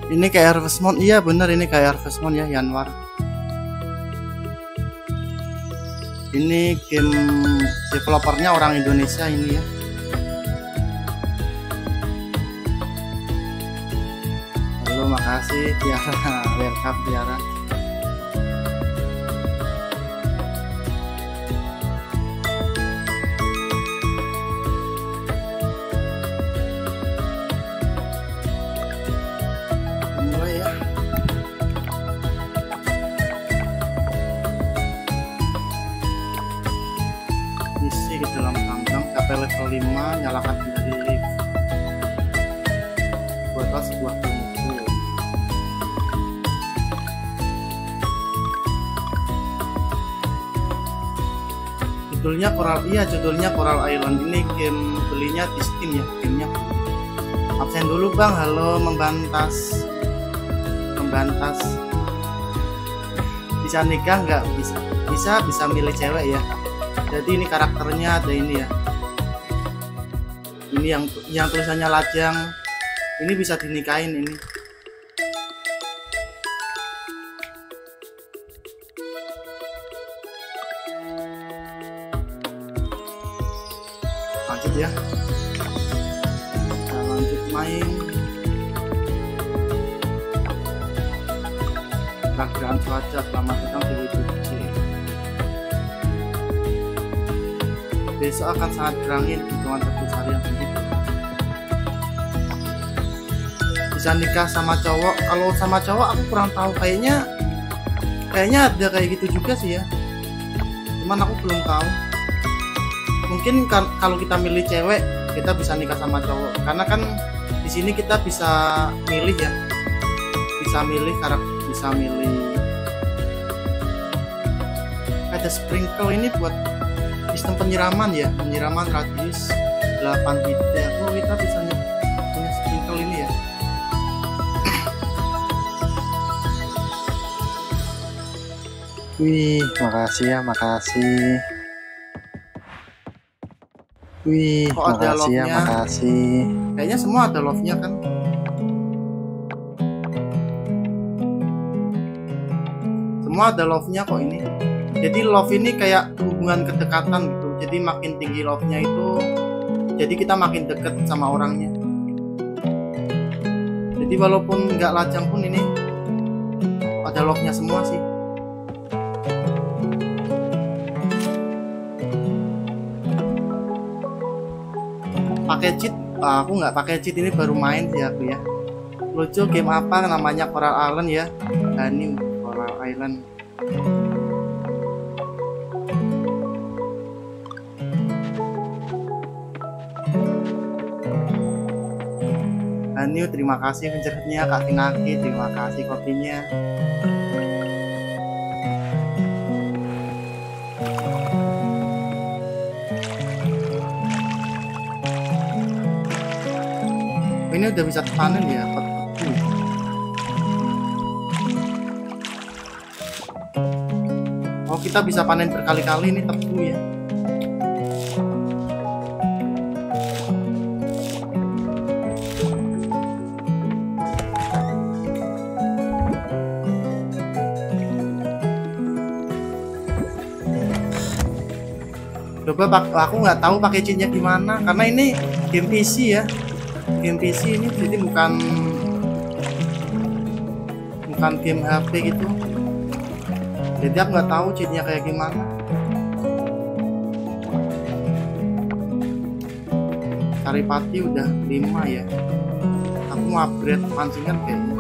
Ini kayak Harvest Moon, iya bener ini kayak Harvest Moon ya, Yanwar. Ini game developernya orang Indonesia ini ya. Halo, makasih Tiara, welcome Tiara. Isi ke dalam kandang, capai level 5, nyalakan kendali lift. Buatlah sebuah tungku. Judulnya Coral, iya judulnya Coral Island. Ini game belinya di Steam ya, gamenya. Absen dulu bang, halo membantas. Bisa nikah nggak? Bisa milih cewek ya. Jadi ini karakternya ada ini ya. Ini yang tulisannya lajang. Ini bisa dinikahin ini. Lanjut ya. Kita lanjut main. Perkiraan cuaca, selamat datang di WTC. Besok akan sangat berangin, hitungan 40 hari yang tinggi. Bisa nikah sama cowok. Kalau sama cowok aku kurang tahu, kayaknya ada kayak gitu juga sih ya. Cuman aku belum tahu. Mungkin kan kalau kita milih cewek, kita bisa nikah sama cowok. Karena kan di sini kita bisa milih ya. Bisa milih karakter, bisa milih. Ada sprinkle ini buat sistem penyiraman ya, penyiraman radius 8 meter. Oh, kita bisa punya sprinkle ini ya. Wih, makasih ya, makasih. Wih, makasih ya, makasih. Kayaknya semua ada love-nya kan. Semua ada love-nya kok ini. Jadi love ini kayak hubungan kedekatan gitu. Jadi makin tinggi love-nya itu, jadi kita makin deket sama orangnya. Jadi walaupun nggak lajang pun ini ada love-nya semua sih. Pakai cheat, aku nggak pakai cheat, ini baru main sih aku ya. Lucu, game apa namanya? Coral Island ya. Ini Coral Island. Hanyu, terima kasih penceritnya. Kak Tinaki, terima kasih kopinya. Ini udah bisa panen ya, tebu. Oh, kita bisa panen berkali-kali ini tebu ya. Coba aku nggak tahu pakai cheatnya gimana, karena ini game PC ya. Game PC ini jadi bukan game HP gitu. Jadi aku nggak tahu cheatnya kayak gimana. Saripati udah 5 ya. Aku mau upgrade pancingan kayaknya.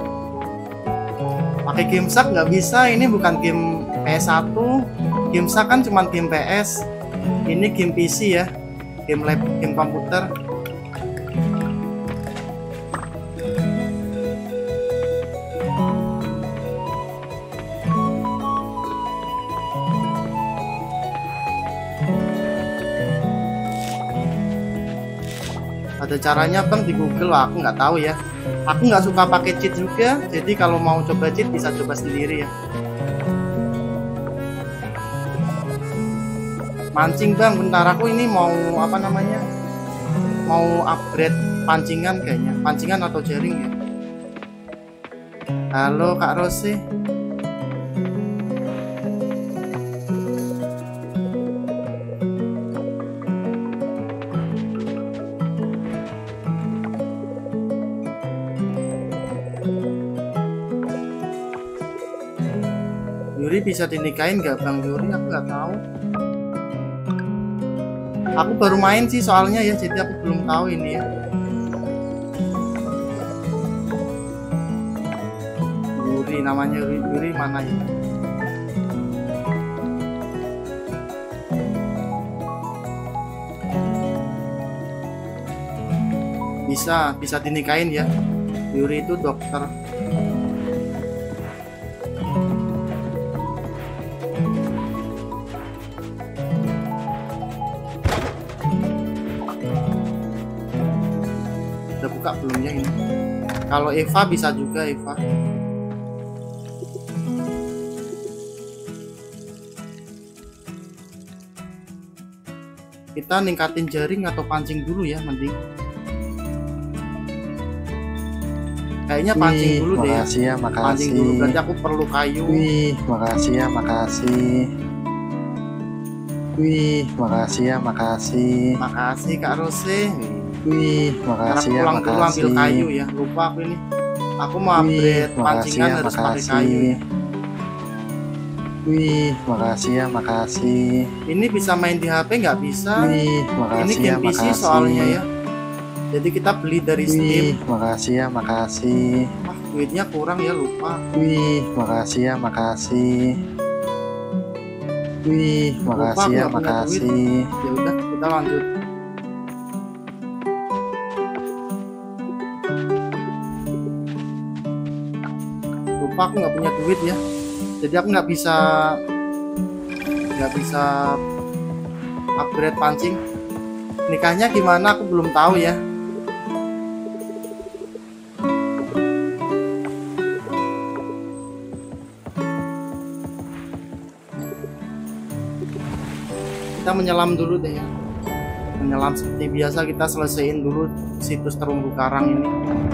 Pakai GameShark nggak bisa, ini bukan game PS1. GameShark kan cuma game PS. Ini game PC ya, game lab, game komputer. Ada caranya bang di Google, aku nggak tahu ya. Aku nggak suka pakai cheat juga, jadi kalau mau coba cheat bisa coba sendiri ya. Mancing bang, bentar aku ini mau apa namanya, mau upgrade pancingan kayaknya, pancingan atau jaring ya. Halo Kak Rose. Yuri bisa dinikahin nggak Bang Yuri? Aku nggak tahu. Aku baru main sih soalnya ya, jadi aku belum tahu ini ya. Yuri, namanya Yuri mana ya? Bisa dinikahin ya. Yuri itu dokter. Udah buka belum ya ini? Kalau Eva bisa juga Eva. Kita ningkatin jaring atau pancing dulu ya mending. Kayaknya pancing dulu deh. Makasih ya, makasih. Pancing dulu, berarti aku perlu kayu. Wih, makasih ya, makasih. Wih, makasih ya, makasih. Makasih Kak Rose. Wih, makasih ya, pulang dulu ambil makasih. kayu ya. Lupa aku ini. Aku mau Wih, upgrade makasih pancingan ya, harus pakai makasih. kayu ya. Wih, makasih ya, makasih. Ini bisa main di HP nggak bisa? Wih, Ini makasih ya, game PC makasih. soalnya ya. Jadi kita beli dari Steam. Wih, makasih ya, makasih. Wah, duitnya kurang ya, lupa. Wih, makasih ya, makasih. Wih, makasih ya, aku nggak punya makasih. Ya udah, kita lanjut. Lupa aku nggak punya duit ya. Jadi aku nggak bisa upgrade pancing. Nikahnya gimana? Aku belum tahu ya. Kita menyelam dulu deh ya. Menyelam seperti biasa, kita selesaiin dulu situs terumbu karang ini.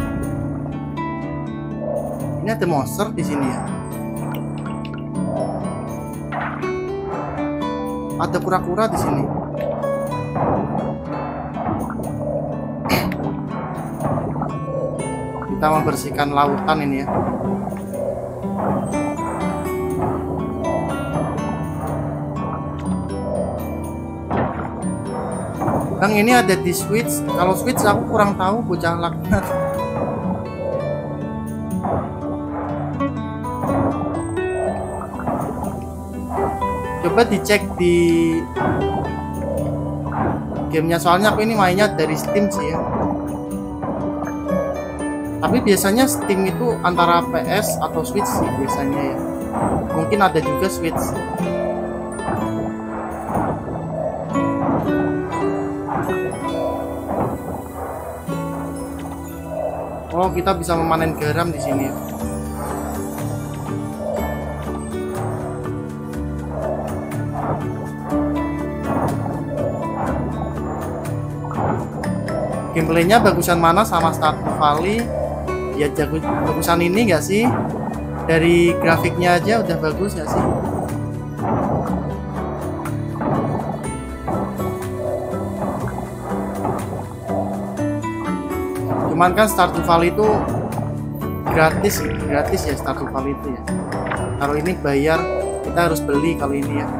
Ini ada monster di sini ya. Ada kura-kura di sini. Kita membersihkan lautan ini ya. Bang, ini ada di Switch. Kalau Switch aku kurang tahu, bocah laknat. Coba dicek di gamenya, soalnya aku ini mainnya dari Steam sih ya. Tapi biasanya Steam itu antara PS atau Switch sih biasanya ya. Mungkin ada juga Switch. Oh, kita bisa memanen garam di sini ya. Gameplaynya bagusan mana sama Stardew Valley? Ya bagusan ini nggak sih? Dari grafiknya aja udah bagus nggak sih? Cuman kan Stardew Valley itu gratis ya, Stardew Valley itu ya. Kalau ini bayar, kita harus beli kalau ini ya.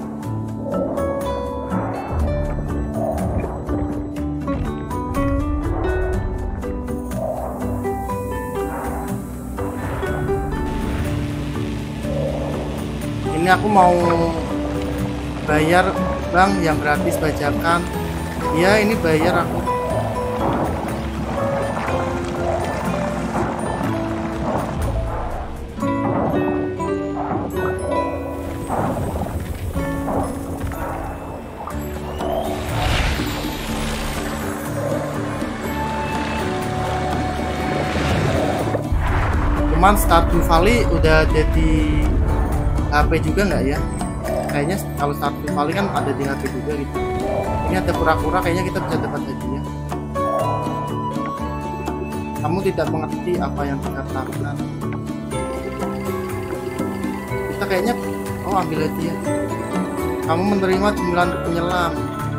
Ini aku mau bayar Bang, yang gratis bajakan. Ya ini bayar aku. Cuman Stardew Valley udah ada di HP juga nggak ya? Kayaknya kalau Stardew Valley kan ada di HP juga gitu. Ini ada kura-kura, kayaknya kita bisa dapat hadiah. Kamu tidak mengerti apa yang dikatakan. kayaknya. Oh, ambil aja ya. Kamu menerima cemilan penyelam.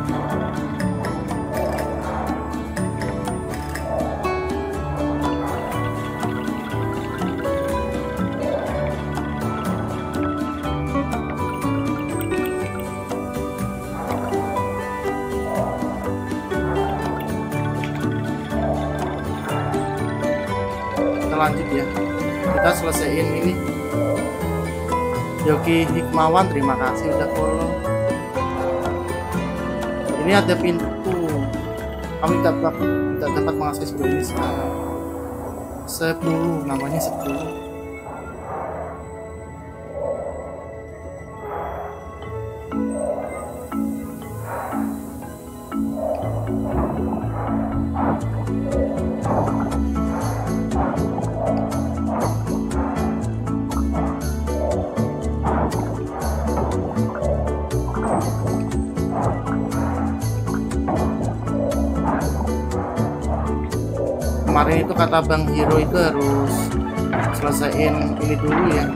Kita lanjut ya. Kita selesaiin ini. Yogi Hikmawan, terima kasih udah follow. Ini ada pintu. Kami tidak dapat mengakses ini sekarang. 10, namanya 10. Kemarin itu kata Bang Hero itu harus selesaiin ini dulu ya.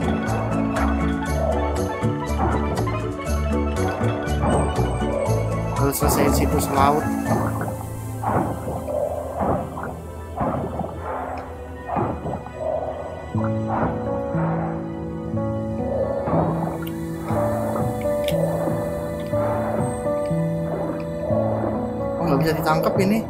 Harus selesaiin situs laut. Oh, nggak bisa ditangkap ini.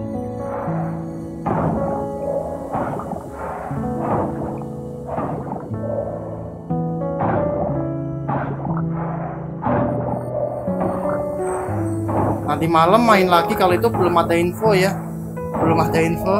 Nanti malam main lagi kalau itu belum ada info ya. Belum ada info.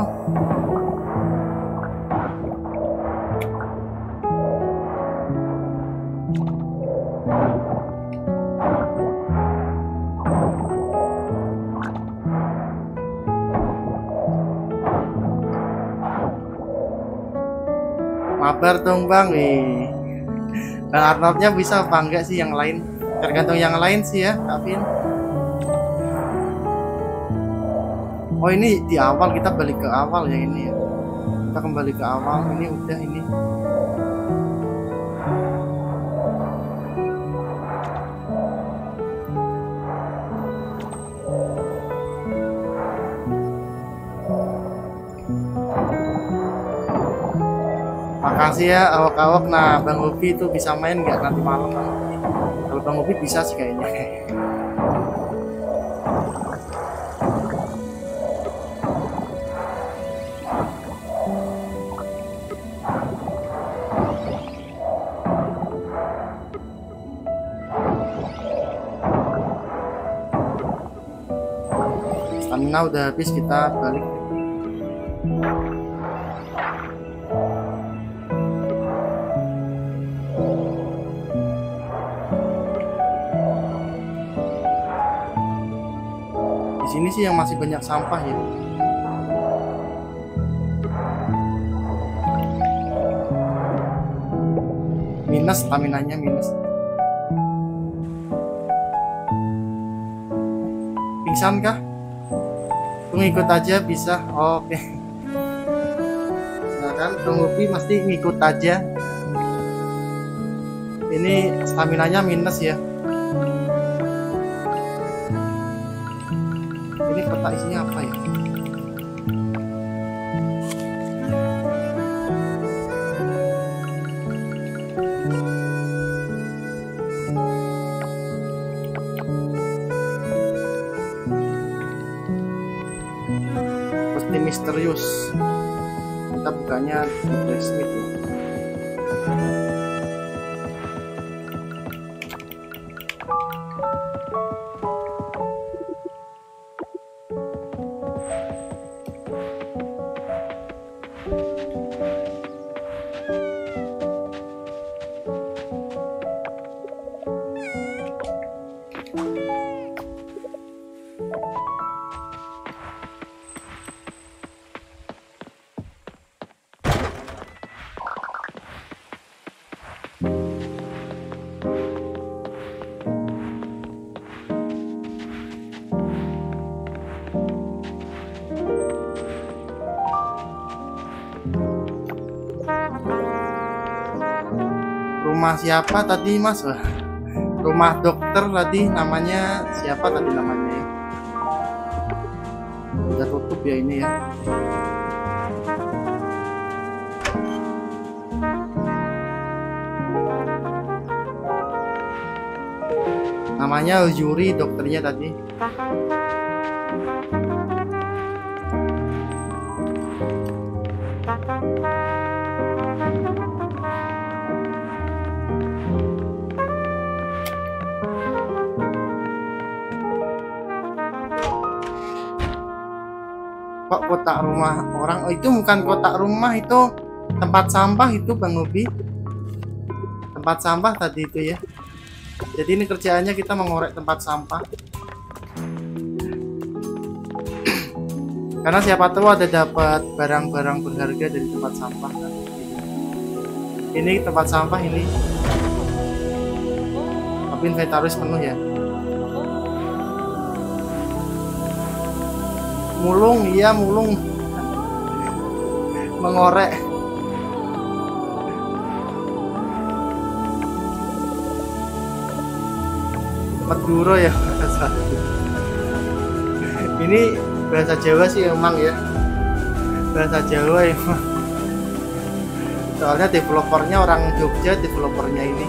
Mabar dong Bang. Bang Arnoldnya bisa apa enggak sih yang lain? Tergantung yang lain sih ya, Kavin. Oh, ini di awal, kita balik ke awal ya ini ya. Kita kembali ke awal. Ini udah ini. Makasih ya awak-awak. Nah, Bang Hobi itu bisa main nggak nanti malam? Kalau Bang Hobi bisa sih kayaknya. Stamina udah habis, kita balik. Di sini sih yang masih banyak sampah ya. Minus staminanya, minus. Pingsan kah? Ngikut aja bisa. Oh, oke. Nah kan Bang Hobi mesti ngikut aja. Ini staminanya minus ya. Ini peta isinya apa ya? Pasti misterius. Kita bukanya di Blacksmith ya. rumah siapa tadi Mas? Wah, rumah dokter tadi namanya siapa tadi namanya ya? Udah tutup ya ini ya. Namanya Yuri dokternya tadi. Kok kotak rumah orang? Oh, itu bukan kotak rumah, itu tempat sampah itu Bang Hobi. Tempat sampah tadi itu ya. Jadi ini kerjaannya kita mengorek tempat sampah. Karena siapa tahu ada dapat barang-barang berharga dari tempat sampah kan. Ini tempat sampah ini. Tapi inventaris penuh ya. Mulung, iya mulung. Mengorek. Maduro ya. Ini bahasa Jawa sih emang ya. Bahasa Jawa emang. Soalnya developernya orang Jogja, developernya ini.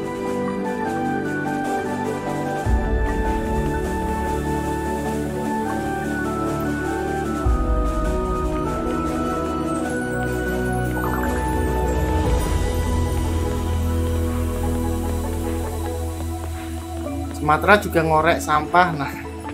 Sumatera juga ngorek sampah. Nah,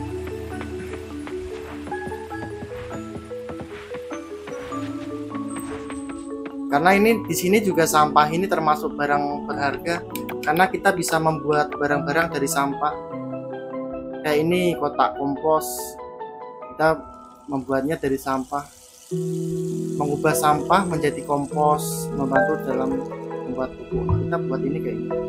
karena ini di sini juga sampah ini termasuk barang berharga karena kita bisa membuat barang-barang dari sampah. Kayak ini kotak kompos, kita membuatnya dari sampah, mengubah sampah menjadi kompos, membantu dalam membuat pupuk. Kita buat ini kayak ini.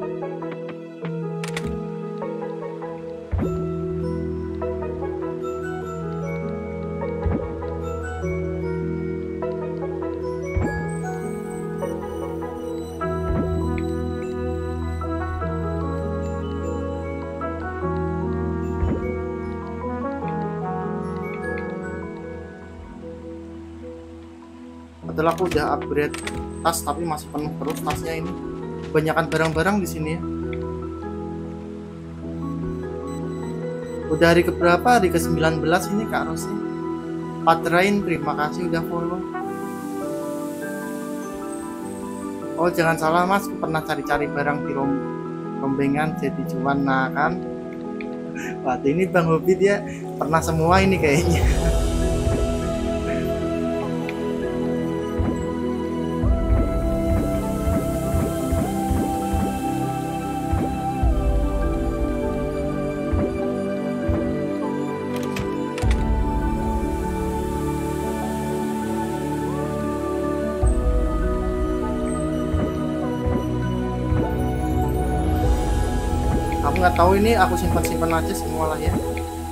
Padahal aku udah upgrade tas tapi masih penuh terus tasnya ini. Kebanyakan barang-barang di sini ya. Udah hari keberapa? Hari ke-19 ini Kak Rosi. Patrain, terima kasih udah follow. Oh jangan salah Mas, aku pernah cari-cari barang di rombengan jadi cuan. Nah kan, wah ini Bang Hobi dia pernah semua ini kayaknya. Aku nggak tahu ini, aku simpan aja semua lah ya.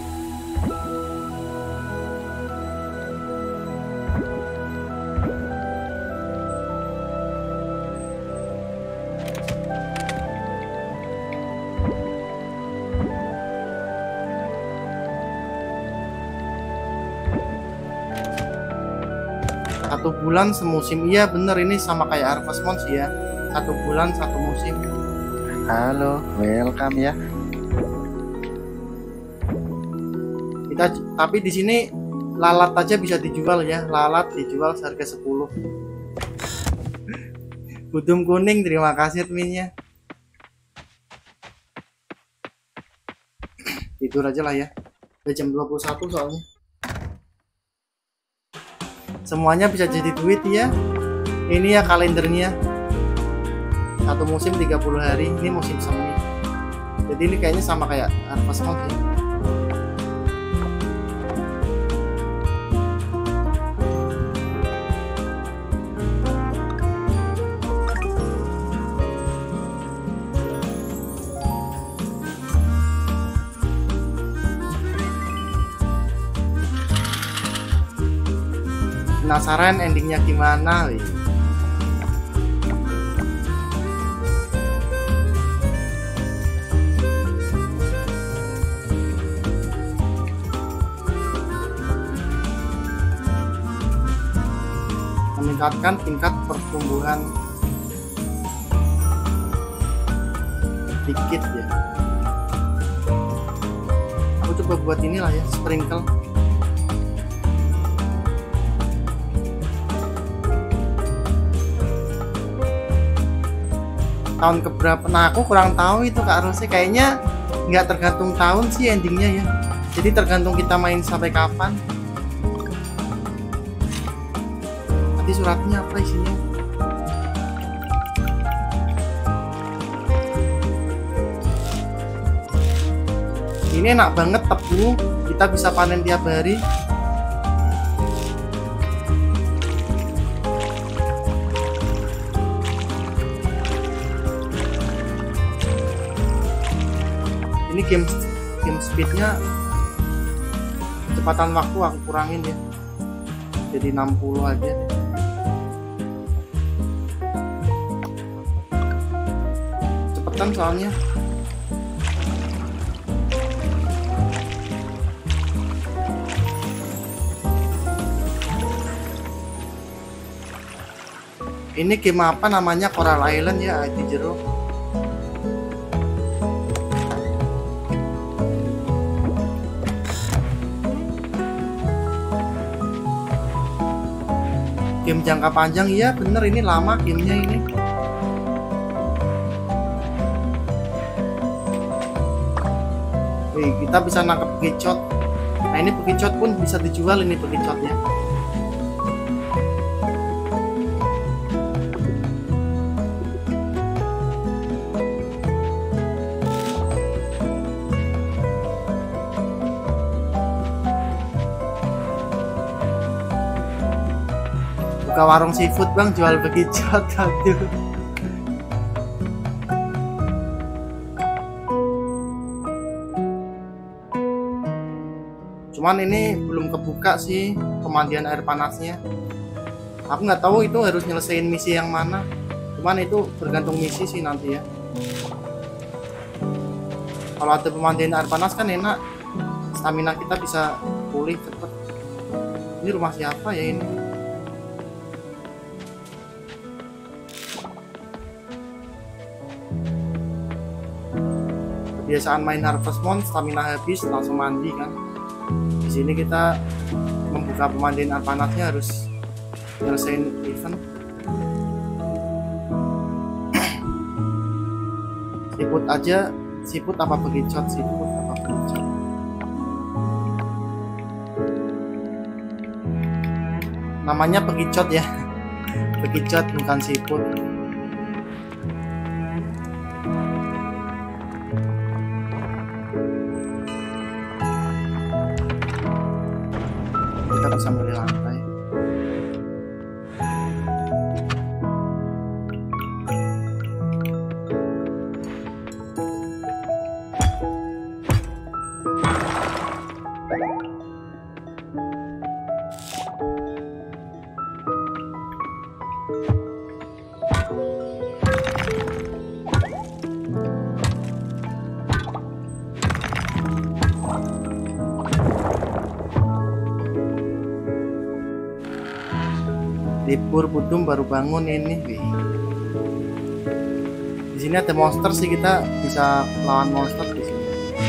Satu bulan semusim, iya bener, ini sama kayak Harvest Moon sih ya. 1 bulan 1 musim. Halo, welcome ya. Tapi di sini lalat aja bisa dijual ya, lalat dijual seharga 10. Budum kuning, terima kasih adminnya. Tidur aja lah ya, udah jam 21 soalnya. Semuanya bisa jadi duit ya. Ini ya kalendernya, 1 musim 30 hari, ini musim semi. Jadi ini kayaknya sama kayak Harvest Moon ya. Penasaran endingnya gimana? meningkatkan tingkat pertumbuhan dikit ya. Aku coba buat inilah ya, sprinkle. Tahun keberapa? Nah, aku kurang tahu itu Kak Rose. Kayaknya nggak tergantung tahun sih endingnya ya. Jadi tergantung kita main sampai kapan. Nanti suratnya apa isinya? Ini enak banget, tebu, kita bisa panen tiap hari. Ini game speednya, kecepatan waktu aku kurangin ya, jadi 60 aja. Cepetan soalnya. Ini game apa namanya? Coral Island ya, di jero. Game jangka panjang, iya bener, ini lama gamenya ini. Wih, kita bisa nangkep bekicot. Nah ini bekicot pun bisa dijual ini bekicotnya. Buka warung seafood bang, jual bekicot. Aduh. Cuman ini belum kebuka sih pemandian air panasnya. Aku nggak tahu itu harus nyelesain misi yang mana. Cuman itu bergantung misi sih nanti ya. Kalau ada pemandian air panas kan enak, stamina kita bisa pulih cepet. Ini rumah siapa ya ini? Kebiasaan main Harvest Moon, stamina habis langsung mandi kan. Di sini kita membuka pemandian air panasnya harus nyelesain event. Siput aja, siput apa bekicot? Siput apa bekicot? Namanya bekicot ya, bekicot bukan siput. Kita bisa milih lantai. Libur Budum baru bangun ini. Wih. Di sini ada monster sih, kita bisa lawan monster di sini.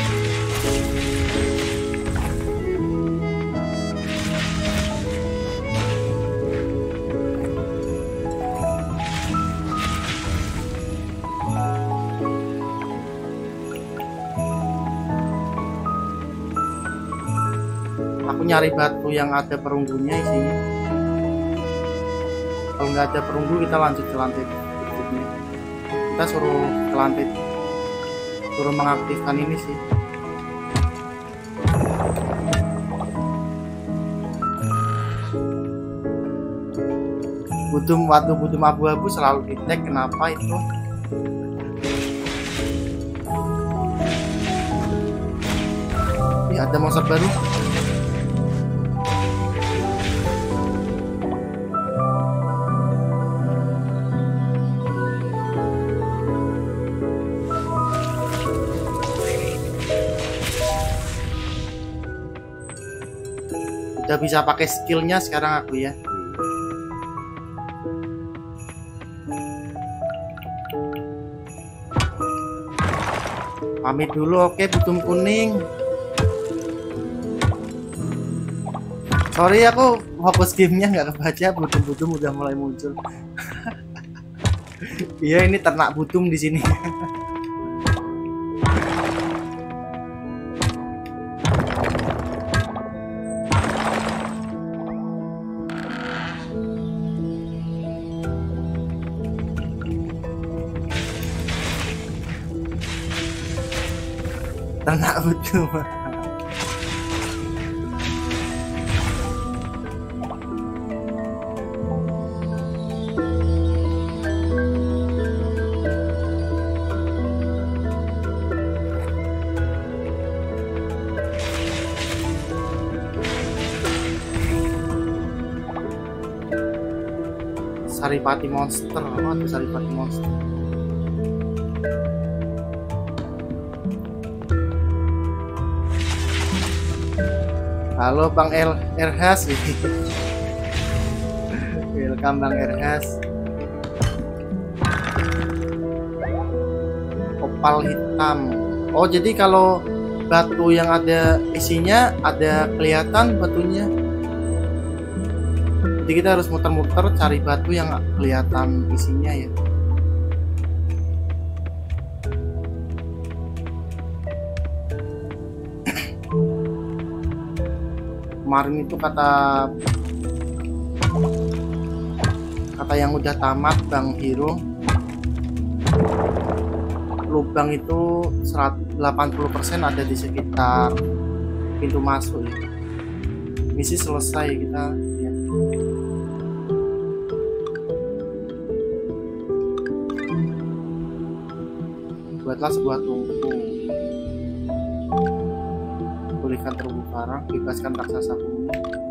Aku nyari batu yang ada perunggunya isinya. Kalau nggak ada perunggu kita lanjut ke lantai berikutnya. Kita suruh ke lantai, suruh mengaktifkan ini sih. Waktu budum abu-abu selalu di tag, kenapa itu? Ya, ada monster baru. Udah bisa pakai skillnya sekarang aku ya. Pamit dulu, oke Butum Kuning. Sorry aku fokus gamenya nggak kebaca, Butum udah mulai muncul. Iya, ini ternak Butum di sini. Ternak Butum. Saripati monster, apa tuh Saripati monster? Halo Bang Erhas. Welcome Bang Erhas. Opal hitam. Oh, jadi kalau batu yang ada isinya ada kelihatan batunya. Jadi kita harus muter-muter cari batu yang kelihatan isinya ya. Kemarin itu kata yang udah tamat Bang Hero, lubang itu 80% ada di sekitar pintu masuk ya. Misi selesai kita ya. Buatlah sebuah tungku, pulihkan terumbu karang, bebaskan raksasa bumi.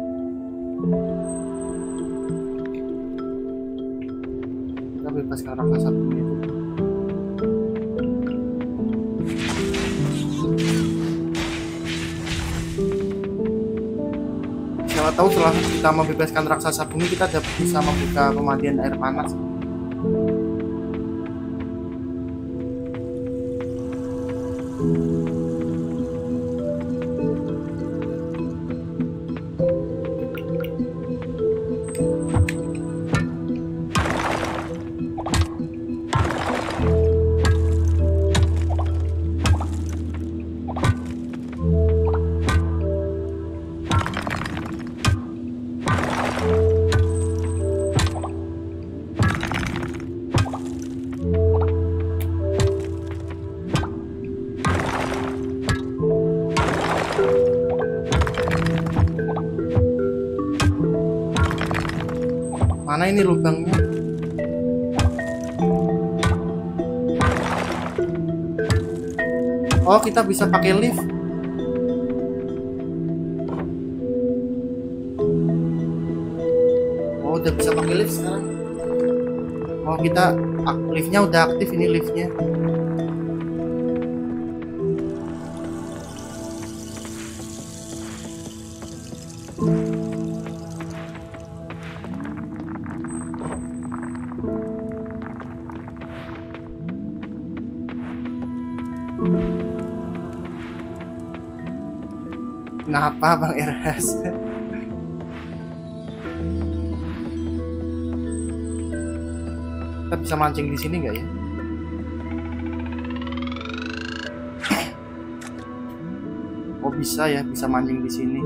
Kita bebaskan raksasa bumi itu. Siapa tahu setelah kita membebaskan raksasa bumi kita dapat bisa membuka pemandian air panas. Mana ini lubangnya? Oh, kita bisa pakai lift. Oh, udah bisa pakai lift sekarang. Oh, kita liftnya udah aktif, ini liftnya. Kenapa Bang Erhas? Kita bisa mancing di sini nggak ya? Oh bisa ya, bisa mancing di sini.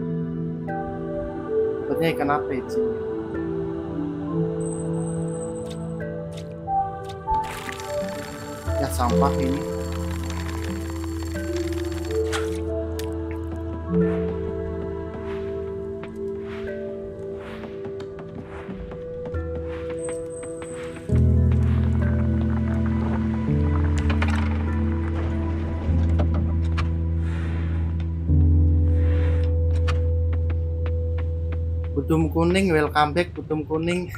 Dapatnya ikan apa ya di sini? Ya sampah ini. Butum kuning, welcome back Butum kuning.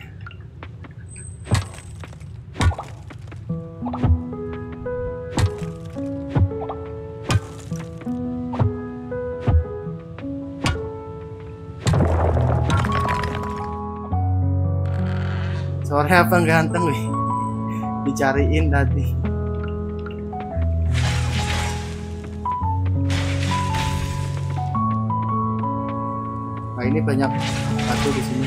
Sore apa ganteng wih, dicariin tadi. Nah, ini banyak batu di sini.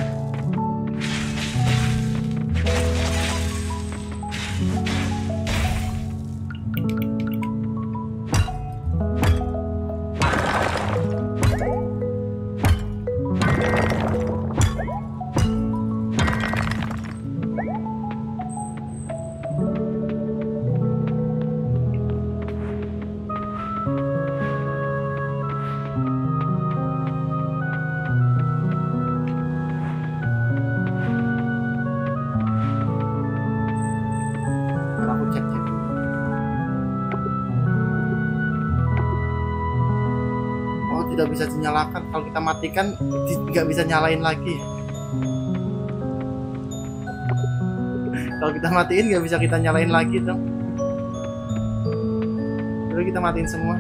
Aku cek. Oh, tidak bisa dinyalakan. Kalau kita matikan nggak bisa nyalain lagi. Kalau kita matiin nggak bisa kita nyalain lagi dong. Lalu kita matiin semua.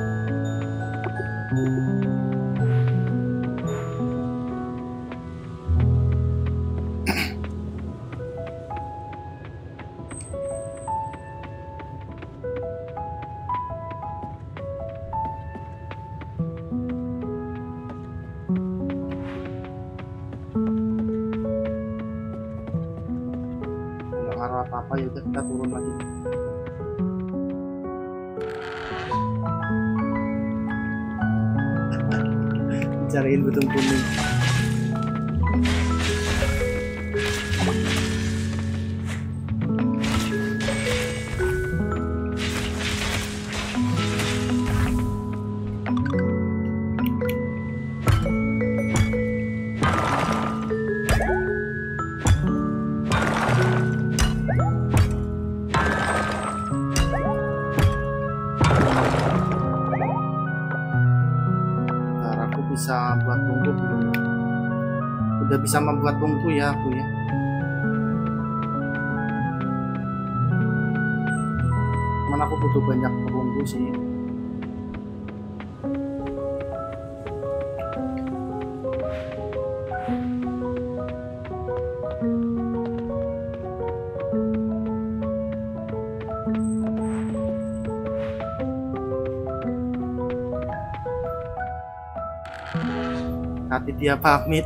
Ngaruh apa-apa, ya udah kita turun lagi. Cariin betung kuning. Bisa buat tungku belum? Udah bisa membuat tungku ya aku ya. Mana aku butuh banyak tungku sih. Nanti dia pamit.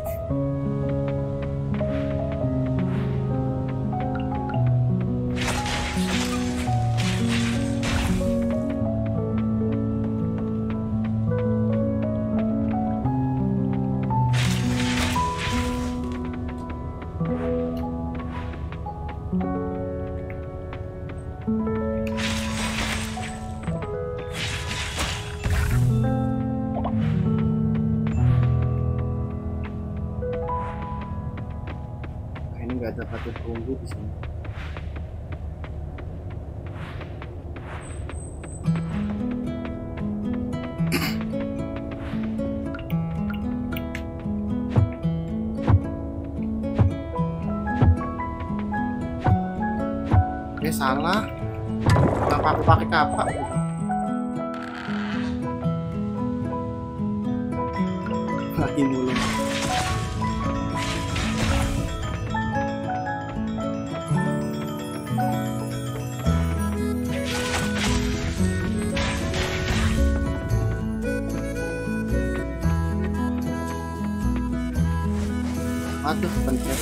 Nggak ada batu perunggu di sini. Salah. Kenapa aku pakai kapak? Lagi mulung. Aduh, pencet.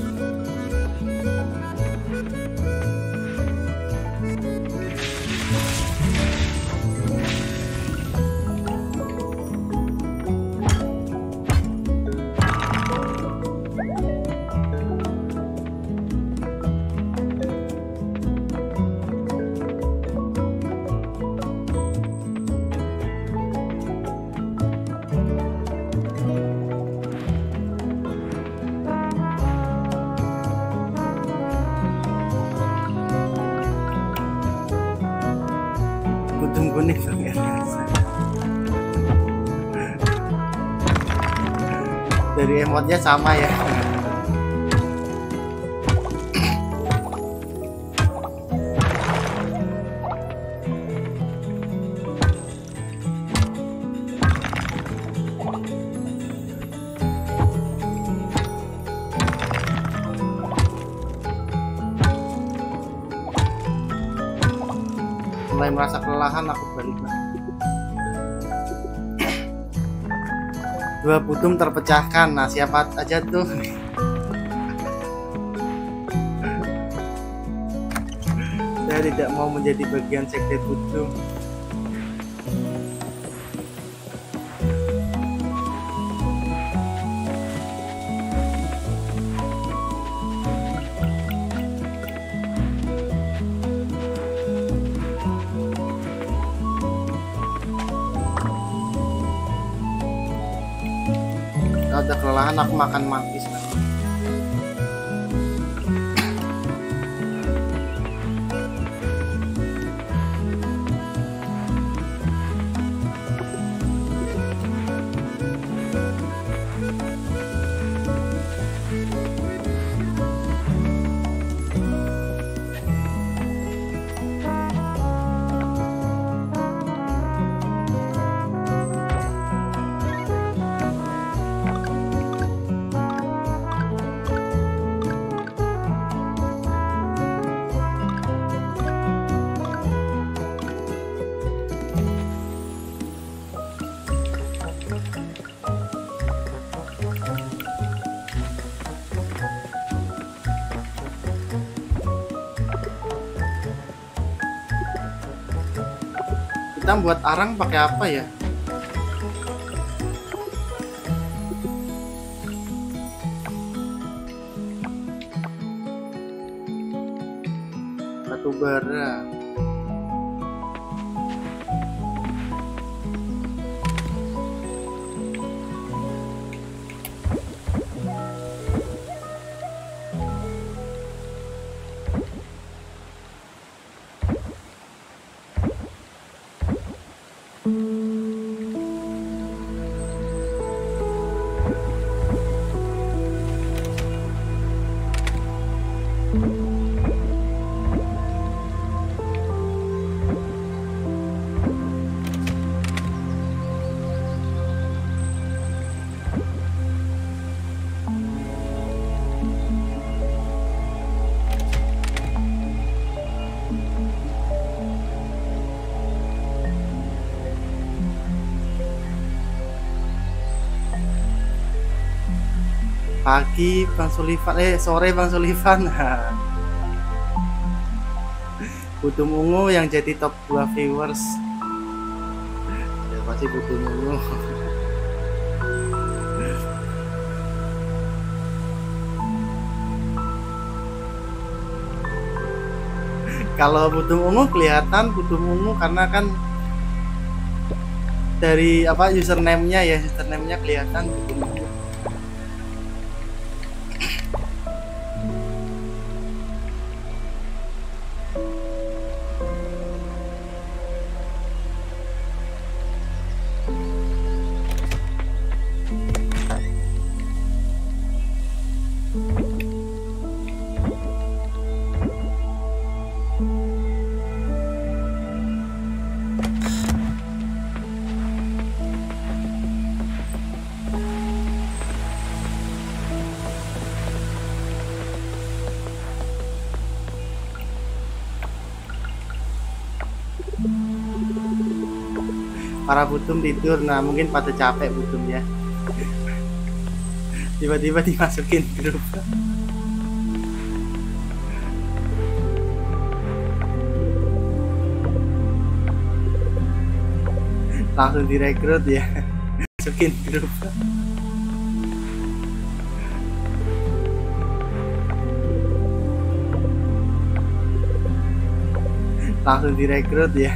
Tunggu nih dari emotnya sama ya. Mulai merasa kelelahan, aku balik lagi. Dua butum terpecahkan. Nah, siapa aja tuh? Saya tidak mau menjadi bagian sekte butum. Kalau udah kelelahan aku makan mantis. Kita buat arang pakai apa ya? Batu bara. Pagi Bang Sullivan, sore Bang Sullivan. Butum ungu yang jadi top 2 viewers. Ya pasti butum ungu. Kalau butum ungu kelihatan butum ungu karena kan dari apa username-nya kelihatan butum ungu. Para butum tidur, nah mungkin pada capek butum ya. Tiba-tiba dimasukin grup. Langsung direkrut ya. Masukin grup. Langsung direkrut ya.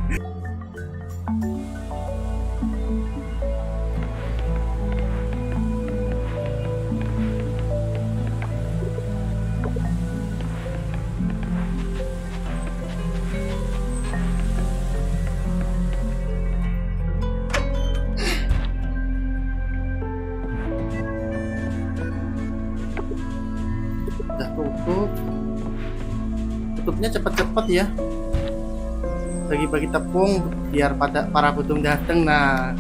Udah tutupnya cepet-cepet ya, bagi-bagi tepung biar para butum dateng. Nah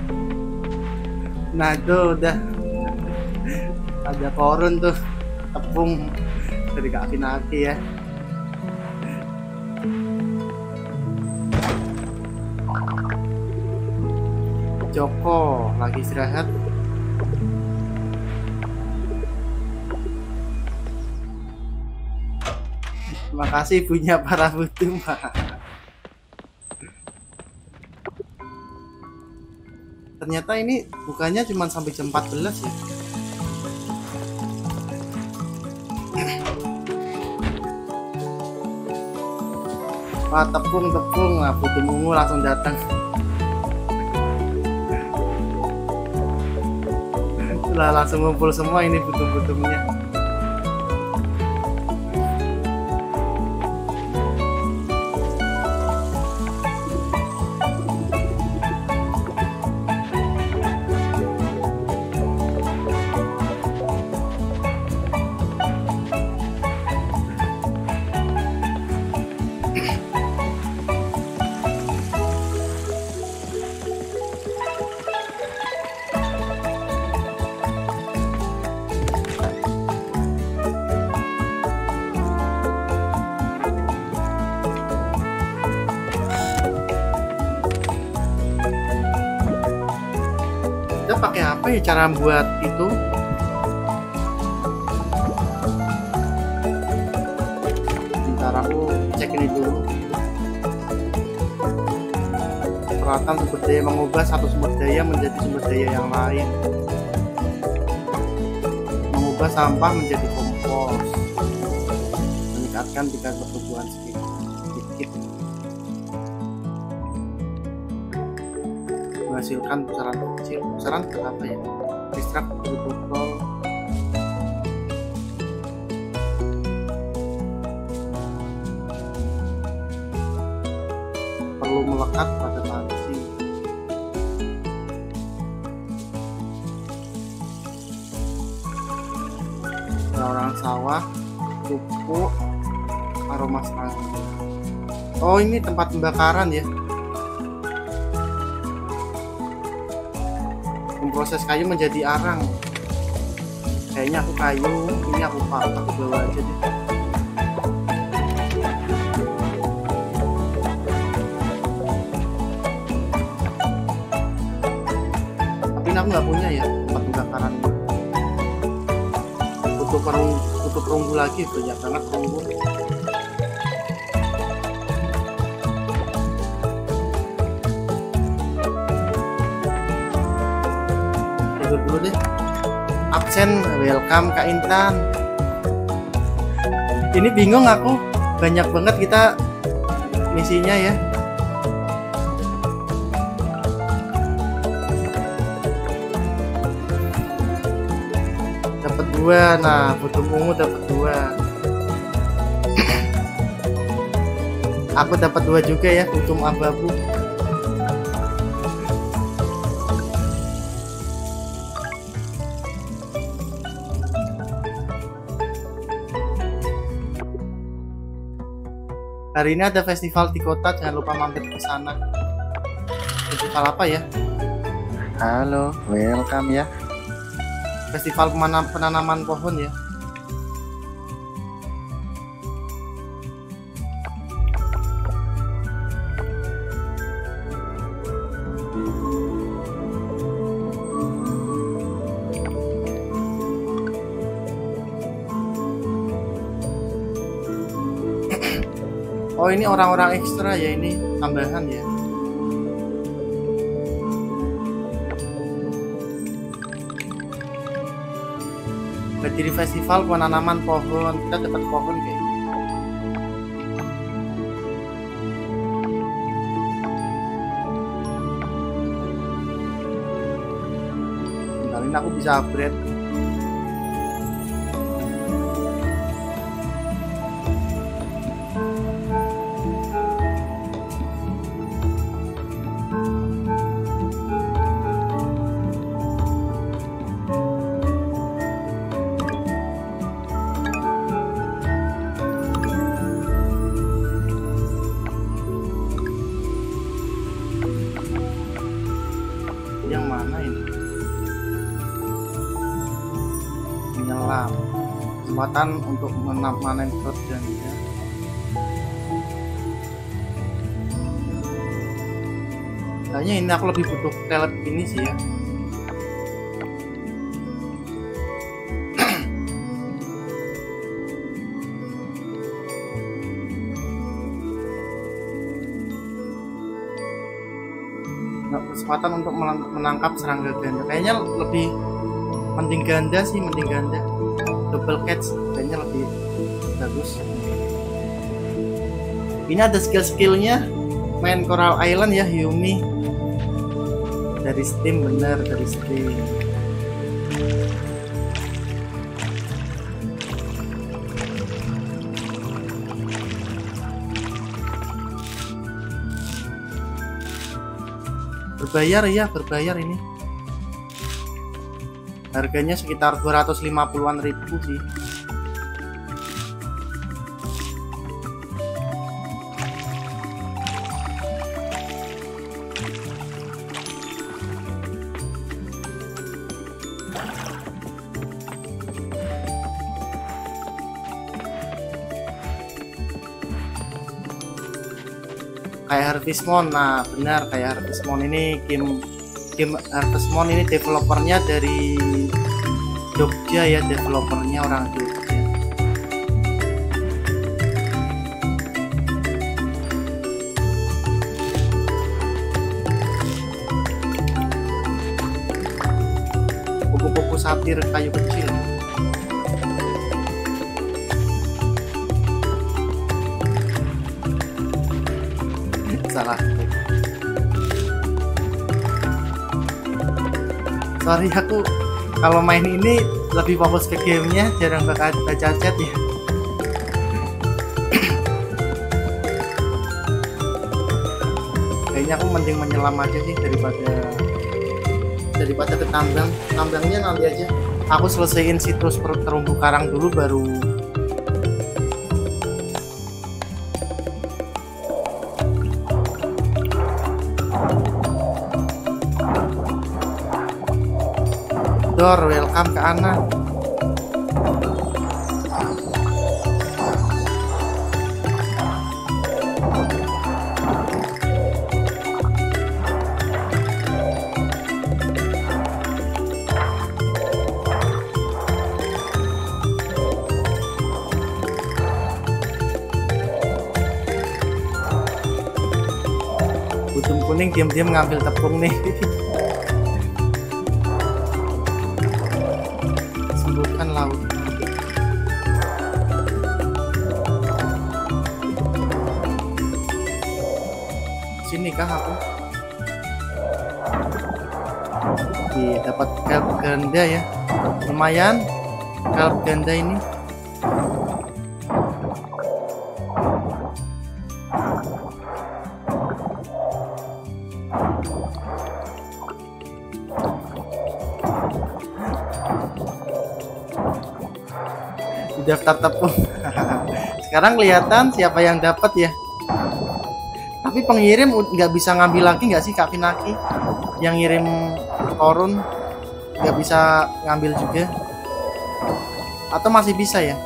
itu udah ada korun tuh tepung dari Kak Finaki ya. Joko lagi istirahat. Makasih ibunya para butuh, Pak. Ternyata ini bukannya cuma sampai jam 14 ya. Wah, tepung. Nah, butuh ungu langsung datang. Lah langsung ngumpul semua ini butuh-butuhnya. Kita pakai apa ya cara buat itu? Bentar aku cek ini dulu. Peralatan sumber daya mengubah satu sumber daya menjadi sumber daya yang lain. Mengubah sampah menjadi kompos. Meningkatkan tingkat pertumbuhan sedikit. Menghasilkan pusaran kecil. Pusaran apa ya? Ekstrak botol. Perlu melekat pada panci. Orang sawah, pupuk, aroma serangga. Oh, ini tempat pembakaran ya. Proses kayu menjadi arang. Kayaknya aku kayu, ini aku bawa aja deh. Tapi ini aku nggak punya ya tempat pembakaran. Butuh perunggu lagi, banyak banget perunggu. Dulu deh. Absen, welcome Kak Intan. Ini bingung aku, banyak banget kita misinya ya. Dapat 2, nah butuh ungu dapat 2. Aku dapat 2 juga ya, butuh abu-abu. Hari ini ada festival di kota, jangan lupa mampir ke sana. Festival apa ya? Halo, welcome ya. Festival penanaman pohon ya. Oh, ini orang-orang ekstra ya, ini tambahan ya. Berdiri festival penanaman pohon, kita dapat pohon kayak gitu. Bentar, ini aku bisa upgrade. Yang mana ini? Menyelam. Kesempatan untuk memanen fruit dan ya. Kayaknya ini aku lebih butuh telet ini sih ya. kesempatan untuk menangkap serangga ganda. Kayaknya lebih mending ganda sih, mending ganda. Double catch kayaknya lebih bagus. Ini ada skill-skillnya main Coral Island ya, Yumi. Dari Steam, bener dari Steam. Berbayar ya, berbayar ini. Harganya sekitar 250-an ribu sih. Kayak Harvest Moon. Nah benar, kayak Harvest Moon. Ini game Harvest Moon ini developernya dari Jogja ya, developernya orang Jogja. Kupu-kupu sapir kayu kecil. Salah. Sorry, aku kalau main ini lebih fokus ke gamenya, jarang baca chat ya. Kayaknya aku mending menyelam aja sih daripada ke tambang. Tambangnya nanti aja. Aku selesaiin situs terumbu karang dulu baru. Welcome ke Ana. Ujung kuning diam-diam ngambil tepung nih. Laut. Sini kah aku? Dapat kelp ganda ya, lumayan kelp ganda ini. Daftar tepung. Sekarang kelihatan siapa yang dapat ya. Tapi pengirim nggak bisa ngambil lagi nggak sih Kak Pinaki? Yang ngirim korun nggak bisa ngambil juga? Atau masih bisa ya?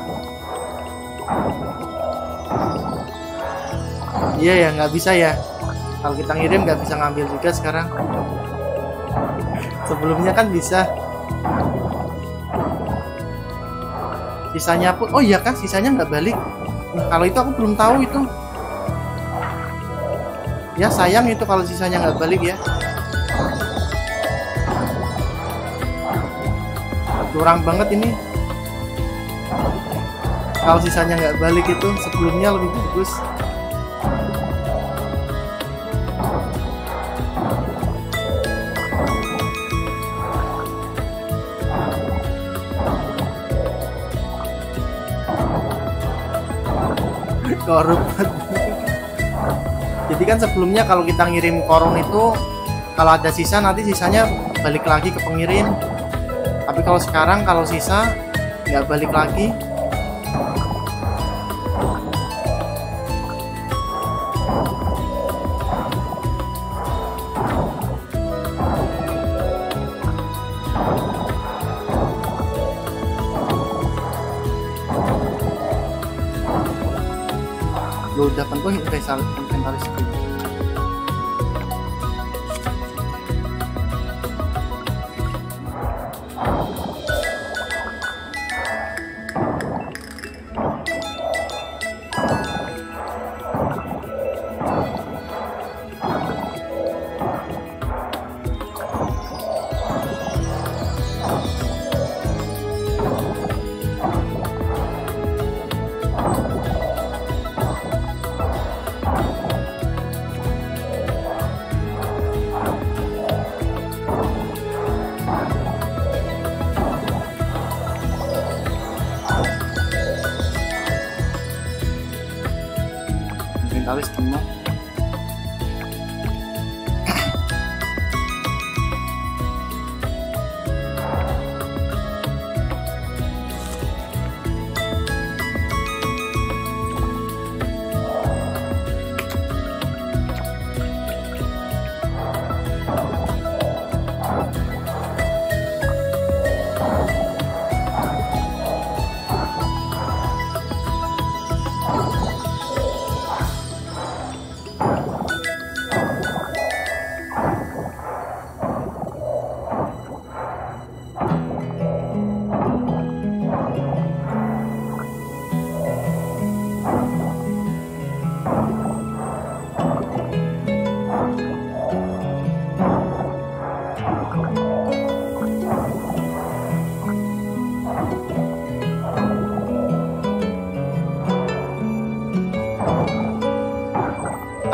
Iya ya, nggak bisa ya. Kalau kita ngirim nggak bisa ngambil juga sekarang. Sebelumnya kan bisa. Sisanya pun, oh iya kah, sisanya nggak balik. Nah, kalau itu aku belum tahu itu. Ya sayang itu kalau sisanya nggak balik ya. Kurang banget ini. Kalau sisanya nggak balik itu, sebelumnya lebih bagus. Korup. Jadi kan sebelumnya kalau kita ngirim korun itu kalau ada sisa nanti sisanya balik lagi ke pengirim. Tapi kalau sekarang kalau sisa nggak balik lagi. Lo udah penuh inventaris itu.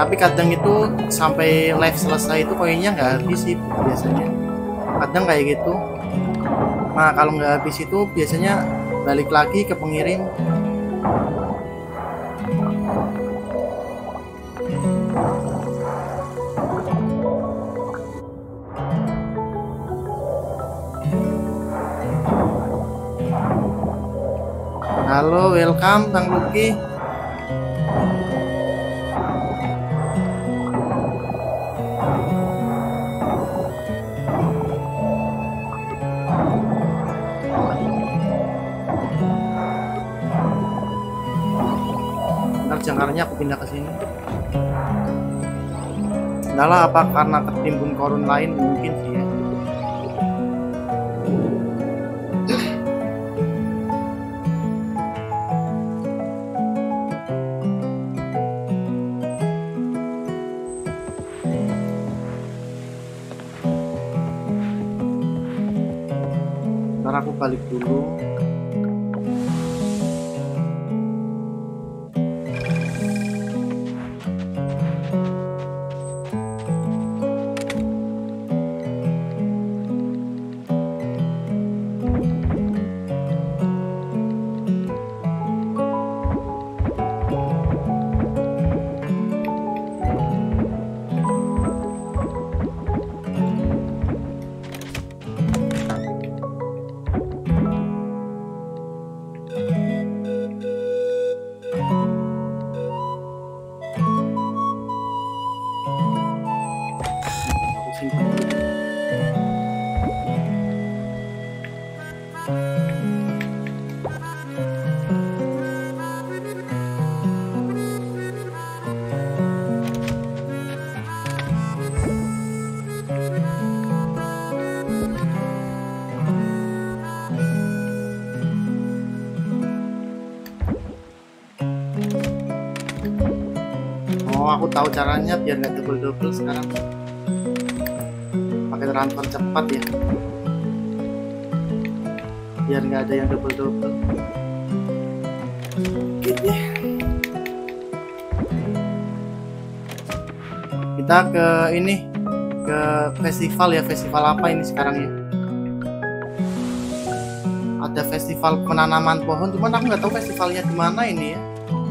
Tapi kadang itu sampai live selesai itu koinnya nggak habis sih biasanya. Kadang kayak gitu. Nah kalau nggak habis itu biasanya balik lagi ke pengirim. Halo, welcome Bang Lucky. Ntar jangkarnya aku pindah ke sini. Entahlah apa karena ketimbun korun lain mungkin sih ya. Ntar aku balik dulu. Oh, aku tahu caranya biar nggak double sekarang. Pakai transfer cepat ya. Biar nggak ada yang double. Gitu. Kita ke ini, ke festival ya. Festival apa ini sekarang ya? Ada festival penanaman pohon, cuman aku nggak tahu festivalnya di mana ini ya.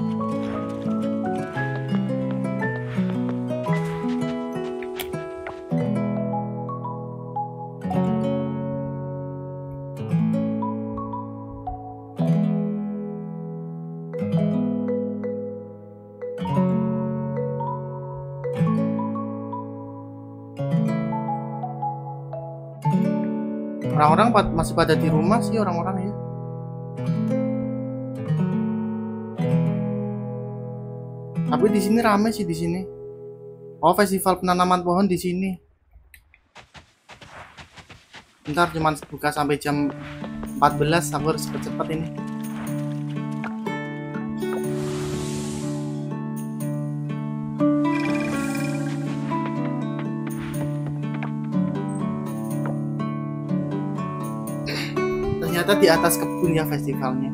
Orang-orang masih pada di rumah sih orang-orang ya. Tapi di sini rame sih di sini. Oh, festival penanaman pohon di sini. Bentar, cuman buka sampai jam 14, aku harus cepet-cepet ini. Ternyata di atas kebun ya festivalnya.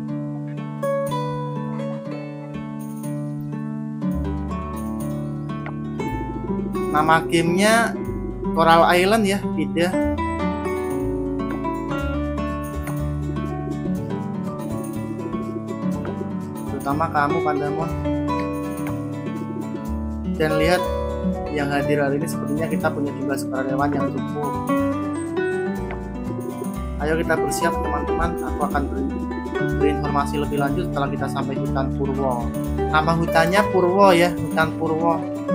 Nama gamenya Coral Island ya, beda. Terutama kamu Pandamon. Dan lihat yang hadir hari ini sepertinya kita punya jumlah sukarelawan yang cukup. Ayo kita bersiap teman-teman, aku akan berinformasi lebih lanjut setelah kita sampai hutan Purwo. Nama hutannya Purwo ya, hutan Purwo.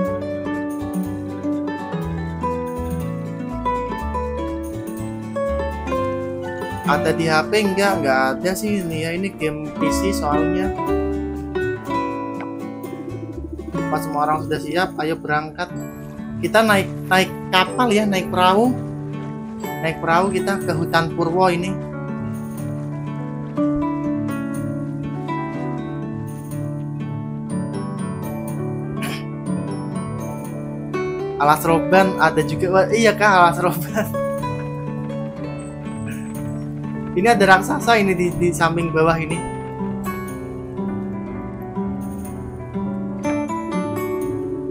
Ada di HP enggak ada sih ini ya, ini game PC soalnya. Pas semua orang sudah siap, ayo berangkat. Kita naik kapal ya, naik perahu kita ke hutan Purwo ini. Alas roban ada juga. Wah, iya kah, alas roban. Ini ada raksasa ini di samping bawah ini.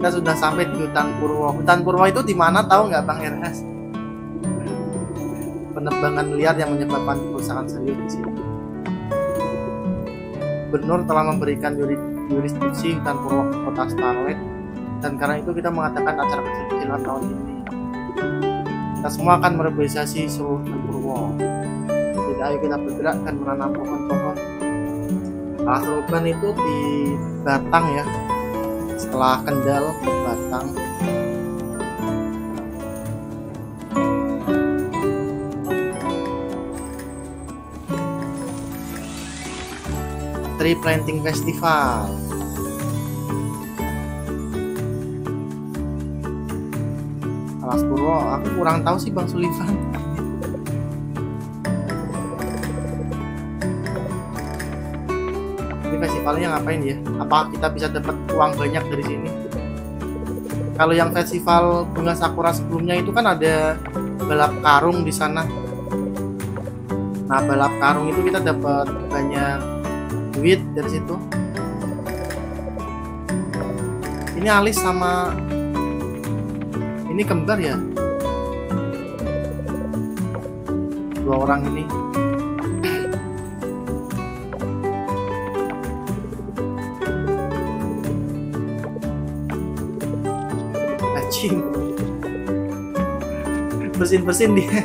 Kita sudah sampai di hutan Purwo. Hutan Purwo itu di mana tahu nggak Bang Ernest? Penebangan liar yang menyebabkan kerusakan serius di sini. Gubernur telah memberikan jurisdiksi hutan Purwo ke Kota Starlet, dan karena itu kita mengadakan acara kecil-kecilan tahun ini. Kita semua akan merevitalisasi seluruh hutan Purwo. Jadi ayo kita bergerak dan menanam pohon-pohon. Alas Roban itu di Batang ya. Setelah Kendal ke Batang. Tree Planting Festival. Alas Purwo, aku kurang tahu sih Bang Sulifan. Ini festivalnya ngapain ya? Apa kita bisa dapat uang banyak dari sini? Kalau yang festival bunga sakura sebelumnya itu kan ada balap karung di sana. Nah, balap karung itu kita dapat banyak duit dari situ. Ini alis sama ini kembar ya, dua orang ini. Anjing, bersin dia.